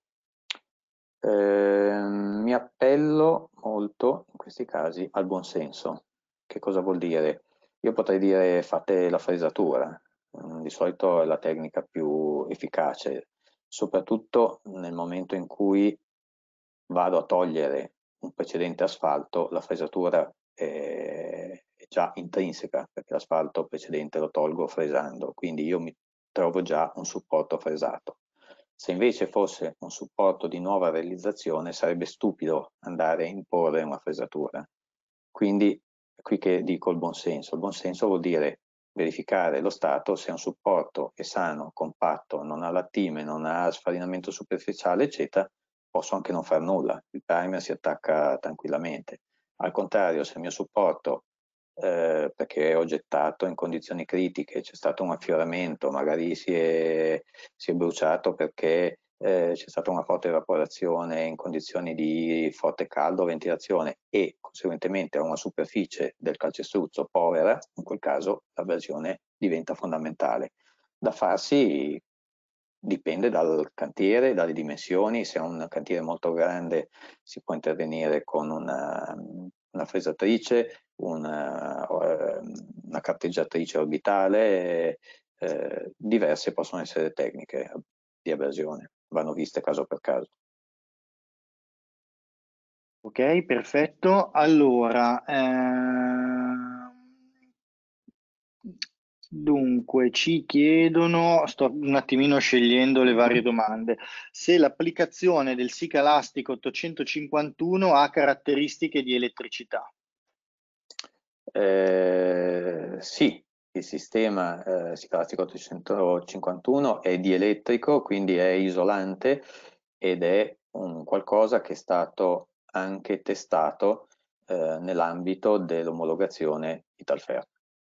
Eh, mi appello molto in questi casi al buonsenso. Che cosa vuol dire? Io potrei dire fate la fresatura, mm, di solito è la tecnica più efficace, soprattutto nel momento in cui vado a togliere un precedente asfalto, la fresatura è già intrinseca, perché l'asfalto precedente lo tolgo fresando, quindi io mi trovo già un supporto fresato. Se invece fosse un supporto di nuova realizzazione, sarebbe stupido andare a imporre una fresatura. Quindi è qui che dico il buonsenso. Il buonsenso vuol dire verificare lo stato, se un supporto è sano, compatto, non ha lattime, non ha sfarinamento superficiale, eccetera, posso anche non fare nulla. Il primer si attacca tranquillamente. Al contrario, se il mio supporto eh, perché è oggettato in condizioni critiche, c'è stato un affioramento, magari si è, si è bruciato perché eh, c'è stata una forte evaporazione in condizioni di forte caldo, ventilazione e conseguentemente a una superficie del calcestruzzo povera, in quel caso l'abrasione diventa fondamentale. Da farsi dipende dal cantiere, dalle dimensioni, se è un cantiere molto grande si può intervenire con una, una fresatrice, una, una carteggiatrice orbitale, eh, diverse possono essere tecniche di abrasione, vanno viste caso per caso. Ok, perfetto. Allora, ehm, dunque ci chiedono, sto un attimino scegliendo le varie domande, se l'applicazione del SICA Elastico ottocentocinquantuno ha caratteristiche di elettricità. Eh, sì, il sistema eh, SICA Elastico ottocentocinquantuno è dielettrico, quindi è isolante ed è un qualcosa che è stato anche testato eh, nell'ambito dell'omologazione Italferro.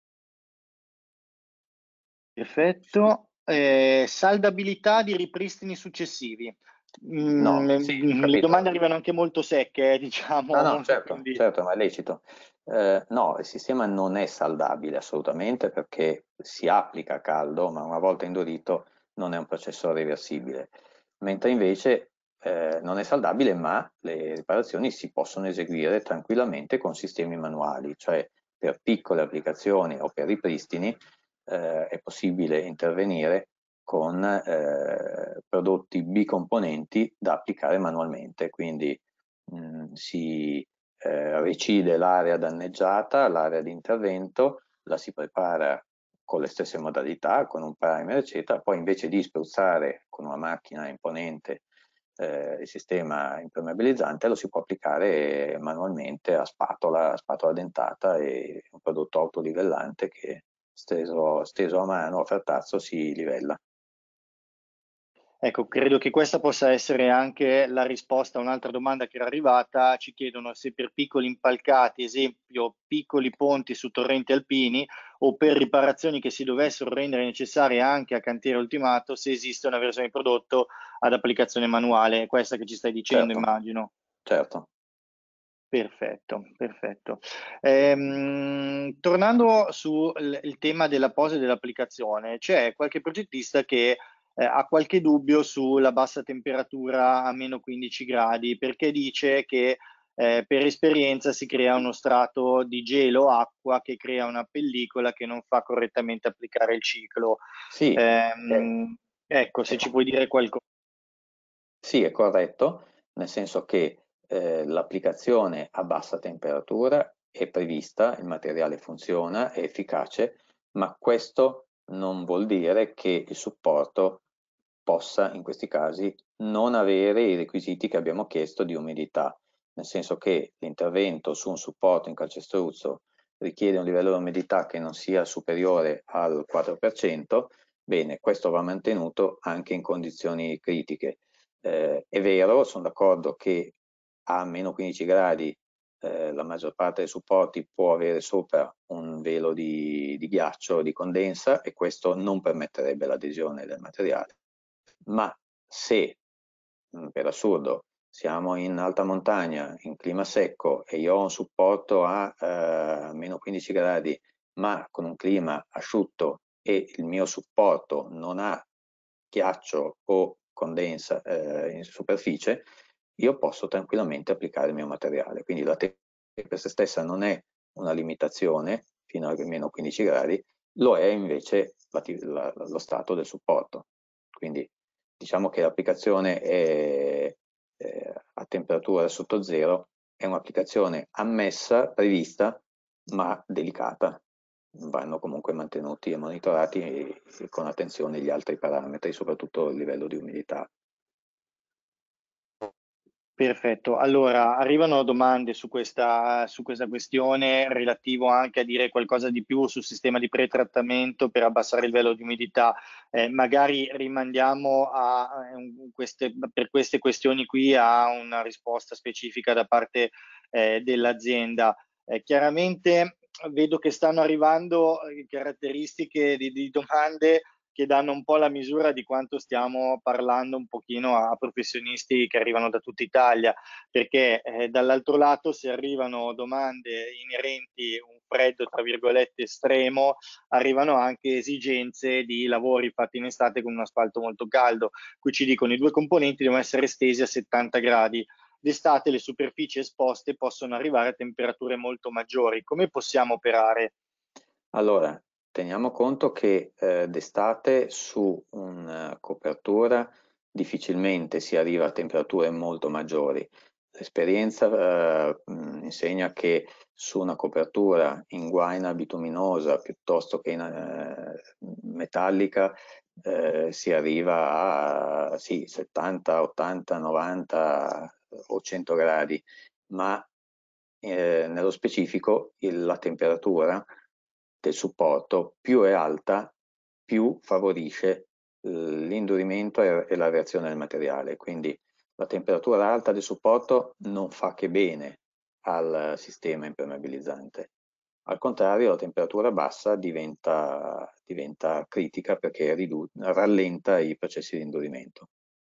Perfetto. Eh, saldabilità di ripristini successivi. Mm, No, sì, ho le domande capito. arrivano anche molto secche, eh, No, diciamo, no, molto certo, quindi. certo, ma è lecito. Eh, no, il sistema non è saldabile assolutamente perché si applica a caldo, ma una volta indurito non è un processo reversibile. Mentre invece eh, non è saldabile, ma le riparazioni si possono eseguire tranquillamente con sistemi manuali, cioè per piccole applicazioni o per ripristini eh, è possibile intervenire con eh, prodotti bicomponenti da applicare manualmente, quindi mh, si eh, recide l'area danneggiata, l'area di intervento, la si prepara con le stesse modalità, con un primer, eccetera, poi invece di spruzzare con una macchina imponente eh, il sistema impermeabilizzante, lo si può applicare manualmente a spatola, a spatola dentata, e un prodotto autolivellante che steso, steso a mano, a frattazzo, si livella. Ecco, credo che questa possa essere anche la risposta a un'altra domanda che era arrivata. Ci chiedono se per piccoli impalcati, esempio piccoli ponti su torrenti alpini, o per riparazioni che si dovessero rendere necessarie anche a cantiere ultimato, se esiste una versione di prodotto ad applicazione manuale. È questa che ci stai dicendo, Certo, immagino. certo. Perfetto, perfetto. Ehm, tornando sul tema della posa e dell'applicazione, c'è qualche progettista che eh, ha qualche dubbio sulla bassa temperatura a meno quindici gradi, perché dice che eh, per esperienza si crea uno strato di gelo o acqua che crea una pellicola che non fa correttamente applicare il ciclo. Sì, è, Ehm, ecco, se è ci puoi dire qualcosa. Sì, è corretto, nel senso che eh, l'applicazione a bassa temperatura è prevista, il materiale funziona, è efficace, ma questo non vuol dire che il supporto possa, in questi casi, non avere i requisiti che abbiamo chiesto di umidità, nel senso che l'intervento su un supporto in calcestruzzo richiede un livello di umidità che non sia superiore al quattro per cento, bene, questo va mantenuto anche in condizioni critiche. Eh, è vero, sono d'accordo che a meno quindici gradi eh, la maggior parte dei supporti può avere sopra un velo di, di ghiaccio, di condensa, e questo non permetterebbe l'adesione del materiale. Ma se, mh, per assurdo, siamo in alta montagna, in clima secco, e io ho un supporto a eh, meno quindici gradi, ma con un clima asciutto, e il mio supporto non ha ghiaccio o condensa eh, in superficie, io posso tranquillamente applicare il mio materiale. Quindi la temperatura stessa non è una limitazione fino a meno quindici gradi, lo è invece la, la, lo stato del supporto. Quindi diciamo che l'applicazione è, è a temperatura sotto zero, è un'applicazione ammessa, prevista, ma delicata. Vanno comunque mantenuti e monitorati e, e con attenzione gli altri parametri, soprattutto il livello di umidità. Perfetto, allora arrivano domande su questa, su questa questione relativo anche a dire qualcosa di più sul sistema di pretrattamento per abbassare il livello di umidità. Eh, magari rimandiamo a, a un- queste, per queste questioni qui a una risposta specifica da parte eh, dell'azienda. Eh, chiaramente vedo che stanno arrivando eh, caratteristiche di, di domande che danno un po' la misura di quanto stiamo parlando un pochino a professionisti che arrivano da tutta Italia, perché eh, dall'altro lato se arrivano domande inerenti a un freddo tra virgolette estremo, arrivano anche esigenze di lavori fatti in estate con un asfalto molto caldo. Qui ci dicono i due componenti devono essere estesi a settanta gradi. D'estate le superfici esposte possono arrivare a temperature molto maggiori. Come possiamo operare? Allora, teniamo conto che eh, d'estate su una copertura difficilmente si arriva a temperature molto maggiori. L'esperienza eh, insegna che su una copertura in guaina bituminosa piuttosto che in, eh, metallica eh, si arriva a sì, settanta, ottanta, novanta o cento gradi, ma eh, nello specifico il, la temperatura del supporto più è alta, più favorisce l'indurimento e la reazione del materiale. Quindi la temperatura alta del supporto non fa che bene al sistema impermeabilizzante. Al contrario, la temperatura bassa diventa, diventa critica perché rallenta i processi di indurimento.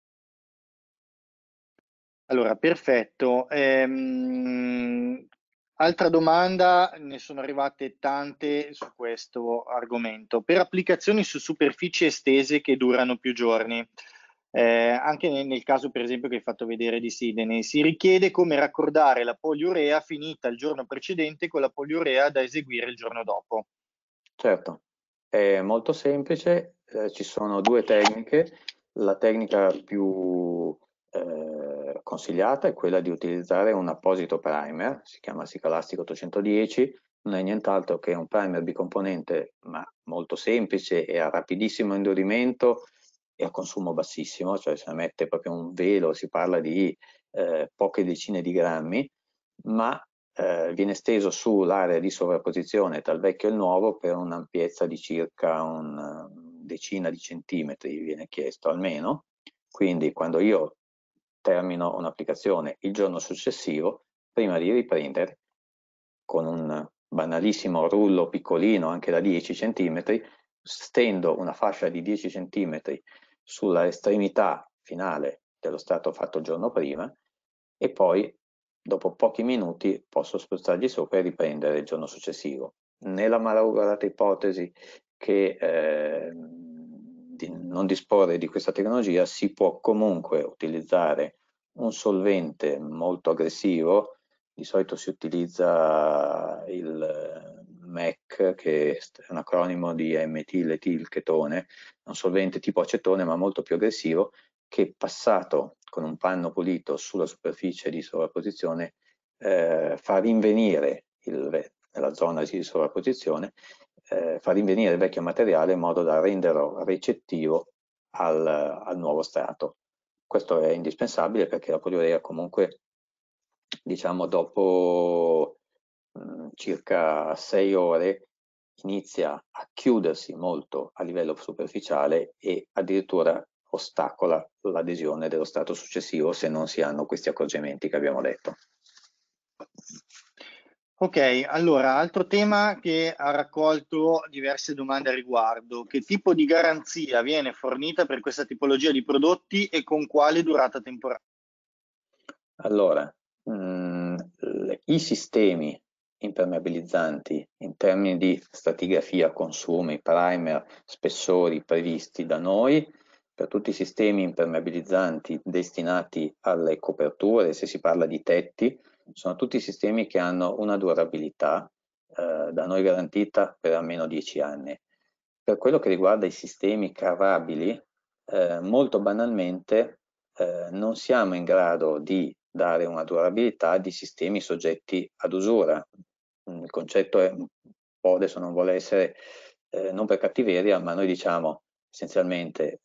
Allora, perfetto. Ehm, altra domanda, ne sono arrivate tante su questo argomento. Per applicazioni su superfici estese che durano più giorni, eh, anche nel, nel caso per esempio che hai fatto vedere di Sydney, si richiede come raccordare la poliurea finita il giorno precedente con la poliurea da eseguire il giorno dopo. Certo, è molto semplice, eh, ci sono due tecniche. La tecnica più eh, consigliata è quella di utilizzare un apposito primer, si chiama Sicalastic ottocentodieci, non è nient'altro che un primer bicomponente ma molto semplice e a rapidissimo indurimento e a consumo bassissimo, cioè se ne mette proprio un velo, si parla di eh, poche decine di grammi, ma eh, viene steso sull'area di sovrapposizione tra il vecchio e il nuovo per un'ampiezza di circa una decina di centimetri, viene chiesto almeno. Quindi quando io termino un'applicazione il giorno successivo, prima di riprendere, con un banalissimo rullo piccolino, anche da dieci centimetri, stendo una fascia di dieci centimetri sulla estremità finale dello stato fatto il giorno prima e poi dopo pochi minuti posso spostargli sopra e riprendere il giorno successivo. Nella malaugurata ipotesi che eh, di non disporre di questa tecnologia, si può comunque utilizzare un solvente molto aggressivo. Di solito si utilizza il M E C, che è un acronimo di metil-etilchetone, un solvente tipo acetone ma molto più aggressivo, che passato con un panno pulito sulla superficie di sovrapposizione eh, fa rinvenire il, nella zona di sovrapposizione eh, fa rinvenire il vecchio materiale in modo da renderlo recettivo al, al nuovo strato. Questo è indispensabile perché la poliurea comunque, diciamo, dopo mh, circa sei ore inizia a chiudersi molto a livello superficiale e addirittura ostacola l'adesione dello strato successivo se non si hanno questi accorgimenti che abbiamo detto. Ok, allora, altro tema che ha raccolto diverse domande a riguardo. Che tipo di garanzia viene fornita per questa tipologia di prodotti e con quale durata temporale? Allora, mh, i sistemi impermeabilizzanti in termini di stratigrafia, consumi, primer, spessori previsti da noi, per tutti i sistemi impermeabilizzanti destinati alle coperture, se si parla di tetti, sono tutti sistemi che hanno una durabilità eh, da noi garantita per almeno dieci anni. Per quello che riguarda i sistemi carrabili, eh, molto banalmente eh, non siamo in grado di dare una durabilità di sistemi soggetti ad usura. Il concetto è un po', adesso non vuole essere, eh, non per cattiveria, ma noi diciamo essenzialmente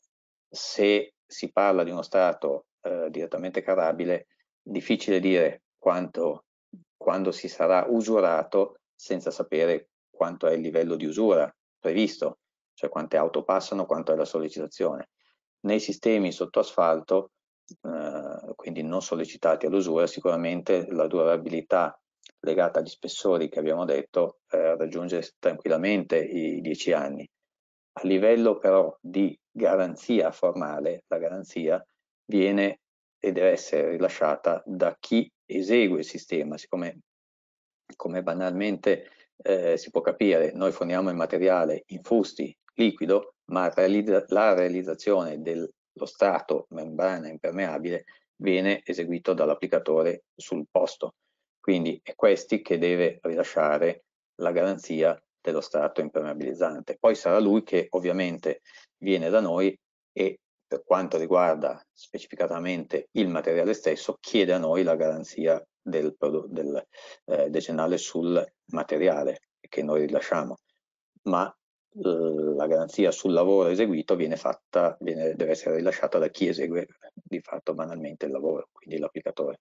se si parla di uno strato eh, direttamente carrabile, difficile dire quanto, quando si sarà usurato senza sapere quanto è il livello di usura previsto, cioè quante auto passano, quanto è la sollecitazione. Nei sistemi sotto asfalto, eh, quindi non sollecitati all'usura, sicuramente la durabilità legata agli spessori che abbiamo detto eh, raggiunge tranquillamente i dieci anni. A livello però di garanzia formale, la garanzia viene e deve essere rilasciata da chi esegue il sistema, siccome come banalmente eh, si può capire, noi forniamo il materiale in fusti, liquido, ma realizza la realizzazione dello strato membrana impermeabile viene eseguito dall'applicatore sul posto. Quindi è questi che deve rilasciare la garanzia dello strato impermeabilizzante. Poi sarà lui che ovviamente viene da noi e per quanto riguarda specificatamente il materiale stesso chiede a noi la garanzia del, del eh, decennale sul materiale che noi rilasciamo, ma la garanzia sul lavoro eseguito viene fatta, viene, deve essere rilasciata da chi esegue di fatto banalmente il lavoro, quindi l'applicatore.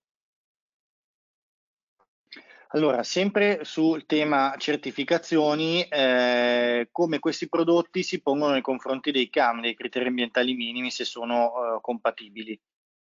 Allora, sempre sul tema certificazioni, eh, come questi prodotti si pongono nei confronti dei C A M, dei criteri ambientali minimi, se sono eh, compatibili?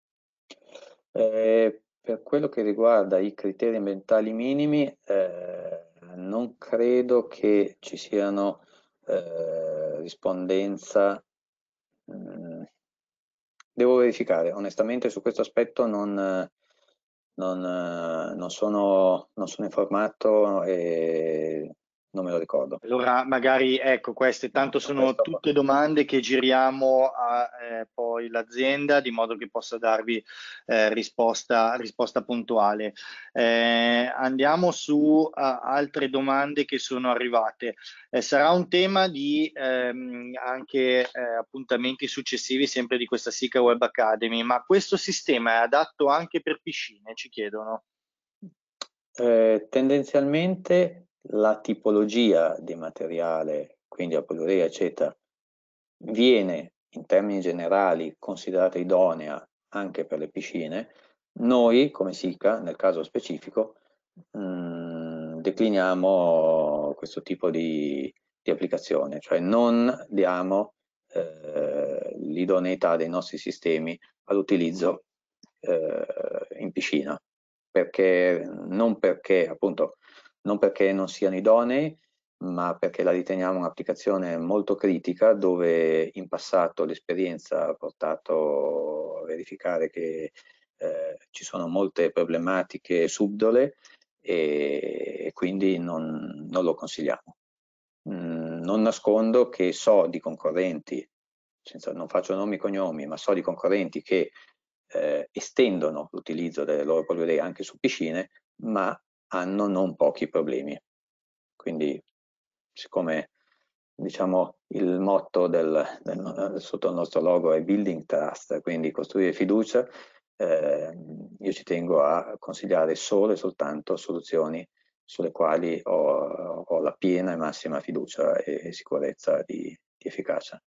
Eh, per quello che riguarda i criteri ambientali minimi, eh, non credo che ci siano eh, rispondenza. Mm, devo verificare, onestamente su questo aspetto non, non, non, sono, non sono informato e non me lo ricordo. Allora, magari, ecco, queste tanto Su sono questo, tutte domande che giriamo a eh, poi l'azienda di modo che possa darvi eh, risposta, risposta puntuale. Eh, andiamo su a altre domande che sono arrivate. Eh, sarà un tema di ehm, anche eh, appuntamenti successivi, sempre di questa SICA Web Academy, ma questo sistema è adatto anche per piscine, ci chiedono. Eh, tendenzialmente la tipologia di materiale, quindi la poliurea, eccetera, viene in termini generali considerata idonea anche per le piscine. Noi, come SICA, nel caso specifico, mh, decliniamo questo tipo di, di applicazione, cioè non diamo eh, l'idoneità dei nostri sistemi all'utilizzo eh, in piscina, perché non perché appunto non perché non siano idonei, ma perché la riteniamo un'applicazione molto critica, dove in passato l'esperienza ha portato a verificare che eh, ci sono molte problematiche subdole e quindi non, non lo consigliamo. Mm, non nascondo che so di concorrenti, senza, non faccio nomi e cognomi, ma so di concorrenti che eh, estendono l'utilizzo delle loro polveree anche su piscine, ma hanno non pochi problemi. Quindi, siccome diciamo il motto del, del, sotto il nostro logo è Building Trust, quindi costruire fiducia, eh, io ci tengo a consigliare solo e soltanto soluzioni sulle quali ho, ho la piena e massima fiducia e sicurezza di, di efficacia.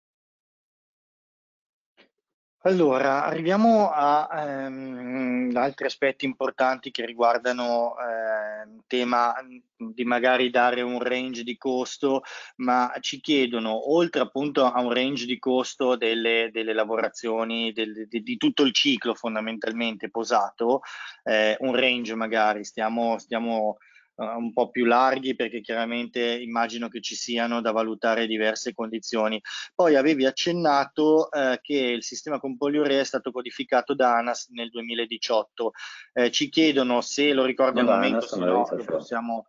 Allora, arriviamo a ehm, altri aspetti importanti che riguardano eh, il tema di magari dare un range di costo, ma ci chiedono, oltre appunto a un range di costo delle, delle lavorazioni, del, di, di tutto il ciclo fondamentalmente posato, eh, un range magari, stiamo, stiamo uh, un po' più larghi perché chiaramente immagino che ci siano da valutare diverse condizioni. Poi avevi accennato eh, che il sistema con poliurea è stato codificato da ANAS nel duemiladiciotto. Eh, ci chiedono se lo ricordi Non al da momento, ANAS, se ma da no lo Italferro. possiamo...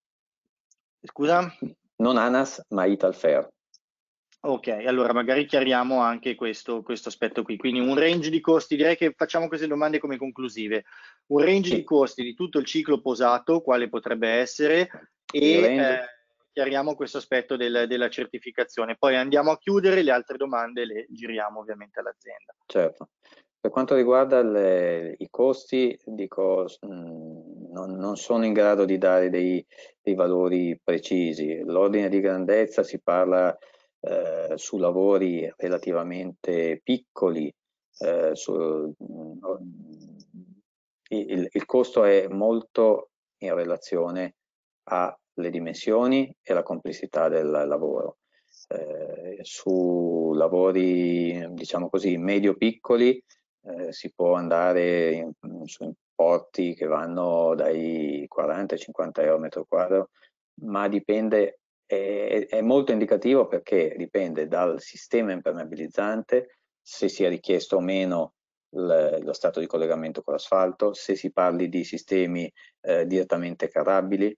Scusa? Non ANAS, ma Italferro. Ok, allora magari chiariamo anche questo, questo aspetto qui. Quindi un range di costi, direi che facciamo queste domande come conclusive. Un range di Sì, costi di tutto il ciclo posato, quale potrebbe essere, il e range. eh, chiariamo questo aspetto del- della certificazione. Poi andiamo a chiudere, le altre domande le giriamo ovviamente all'azienda. Certo. Per quanto riguarda le- i costi, dico, mh, non, non sono in grado di dare dei, dei valori precisi. L'ordine di grandezza si parla eh, su lavori relativamente piccoli, eh, su- mh, il, il costo è molto in relazione alle dimensioni e alla complessità del lavoro. Eh, su lavori, diciamo così, medio-piccoli, eh, si può andare in, su importi che vanno dai quaranta ai cinquanta euro metro quadro, ma dipende, è, è molto indicativo perché dipende dal sistema impermeabilizzante, se sia richiesto o meno l- lo stato di collegamento con l'asfalto, se si parli di sistemi eh, direttamente carrabili,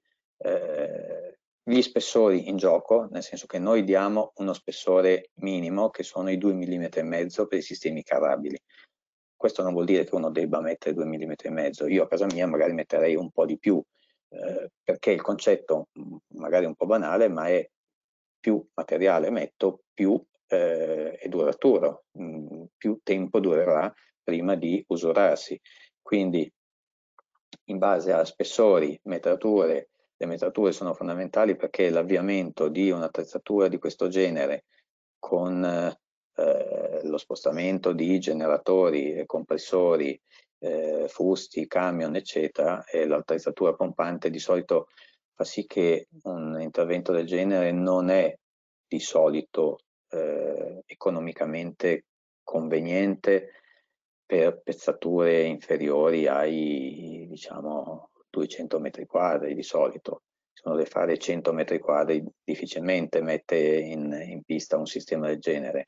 eh, gli spessori in gioco, nel senso che noi diamo uno spessore minimo che sono i due millimetri e mezzo per i sistemi carrabili. Questo non vuol dire che uno debba mettere due millimetri e mezzo. Io a casa mia magari metterei un po' di più, eh, perché il concetto magari un po' banale, ma è più materiale metto, più eh, è duraturo, mh, più tempo durerà prima di usurarsi. Quindi in base a spessori, metrature, le metrature sono fondamentali perché l'avviamento di un'attrezzatura di questo genere con eh, lo spostamento di generatori, compressori, eh, fusti, camion, eccetera, e l'attrezzatura pompante di solito fa sì che un intervento del genere non è di solito eh, economicamente conveniente per pezzature inferiori ai, diciamo, duecento metri quadri di solito. Se uno deve fare cento metri quadri, difficilmente mette in, in pista un sistema del genere,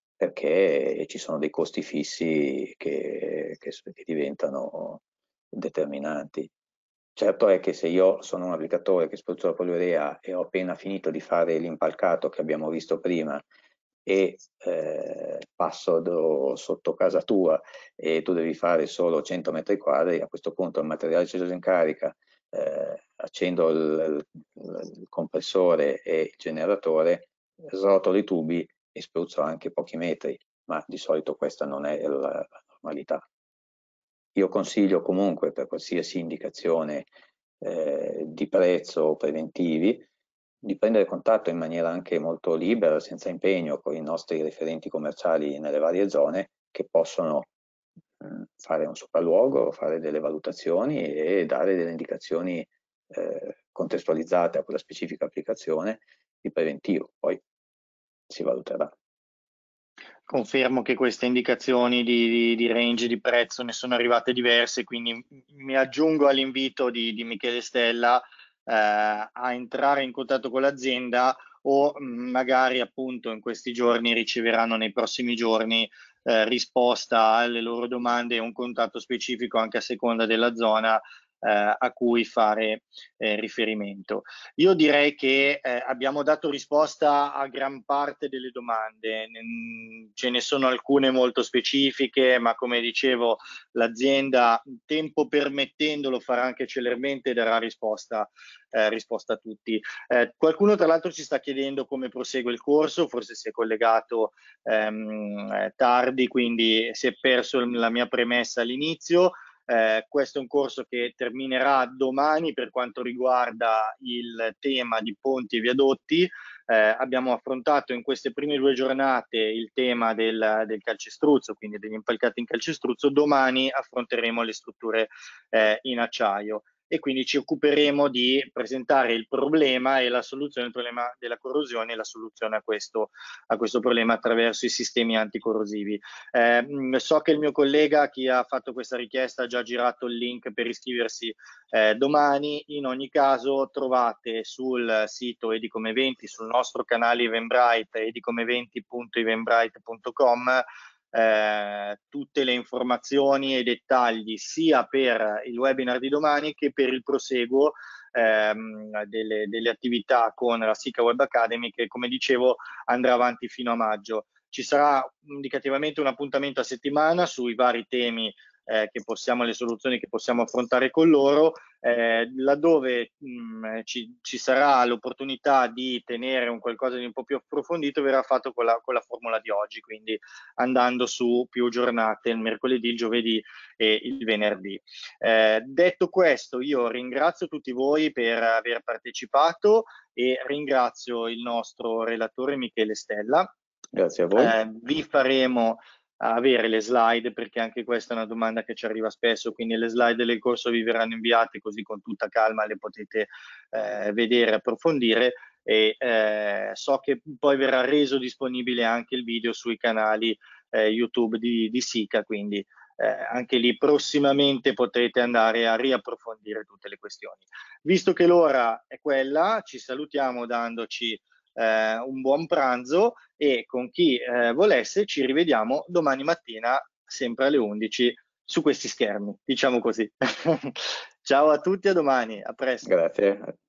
perché ci sono dei costi fissi che, che, che diventano determinanti. Certo è che se io sono un applicatore che spruzzo la poliurea e ho appena finito di fare l'impalcato che abbiamo visto prima e eh, passo do, sotto casa tua e tu devi fare solo cento metri quadri, a questo punto il materiale sceso in carica, eh, accendo il, il, il compressore e il generatore, srotolo i tubi e spruzzo anche pochi metri, ma di solito questa non è la, la normalità. Io consiglio comunque per qualsiasi indicazione eh, di prezzo o preventivi di prendere contatto in maniera anche molto libera, senza impegno, con i nostri referenti commerciali nelle varie zone che possono mh, fare un sopralluogo, fare delle valutazioni e dare delle indicazioni eh, contestualizzate a quella specifica applicazione di preventivo. Poi si valuterà. confermo che queste indicazioni di, di, di range di prezzo ne sono arrivate diverse, quindi mi aggiungo all'invito di, di Michele Stella eh, a entrare in contatto con l'azienda o mh, magari appunto in questi giorni riceveranno nei prossimi giorni eh, risposta alle loro domande e un contatto specifico anche a seconda della zona eh, a cui fare eh, riferimento. Io direi che eh, abbiamo dato risposta a gran parte delle domande, ce ne sono alcune molto specifiche, ma come dicevo l'azienda, tempo permettendo, lo farà anche celermente e darà risposta, eh, risposta a tutti. Eh, qualcuno tra l'altro ci sta chiedendo come prosegue il corso, forse si è collegato ehm, tardi, quindi si è perso la mia premessa all'inizio. Eh, questo è un corso che terminerà domani per quanto riguarda il tema di ponti e viadotti. Eh, abbiamo affrontato in queste prime due giornate il tema del, del calcestruzzo, quindi degli impalcati in calcestruzzo. Domani affronteremo le strutture eh, in acciaio e quindi ci occuperemo di presentare il problema e la soluzione, il problema della corrosione e la soluzione a questo, a questo problema attraverso i sistemi anticorrosivi. Eh, so che il mio collega, chi ha fatto questa richiesta, ha già girato il link per iscriversi eh, domani. In ogni caso trovate sul sito Edicom Eventi, sul nostro canale Eventbrite, edicomeventi punto eventbrite punto com, eh, tutte le informazioni e dettagli sia per il webinar di domani che per il proseguo ehm, delle, delle attività con la SICA Web Academy, che come dicevo andrà avanti fino a maggio. Ci sarà indicativamente un appuntamento a settimana sui vari temi eh, che possiamo, le soluzioni che possiamo affrontare con loro, eh, laddove mh, ci, ci sarà l'opportunità di tenere un qualcosa di un po' più approfondito, verrà fatto con la, con la formula di oggi, quindi andando su più giornate, il mercoledì, il giovedì e il venerdì. Eh, detto questo, io ringrazio tutti voi per aver partecipato e ringrazio il nostro relatore Michele Stella. Grazie a voi. Eh, vi faremo avere le slide, perché anche questa è una domanda che ci arriva spesso, quindi le slide del corso vi verranno inviate, così con tutta calma le potete eh, vedere, approfondire, e eh, so che poi verrà reso disponibile anche il video sui canali eh, YouTube di, di SICA, quindi eh, anche lì prossimamente potrete andare a riapprofondire tutte le questioni. Visto che l'ora è quella, ci salutiamo dandoci eh, un buon pranzo e con chi eh, volesse ci rivediamo domani mattina sempre alle undici su questi schermi, diciamo così. Ciao a tutti, a domani, a presto. Grazie.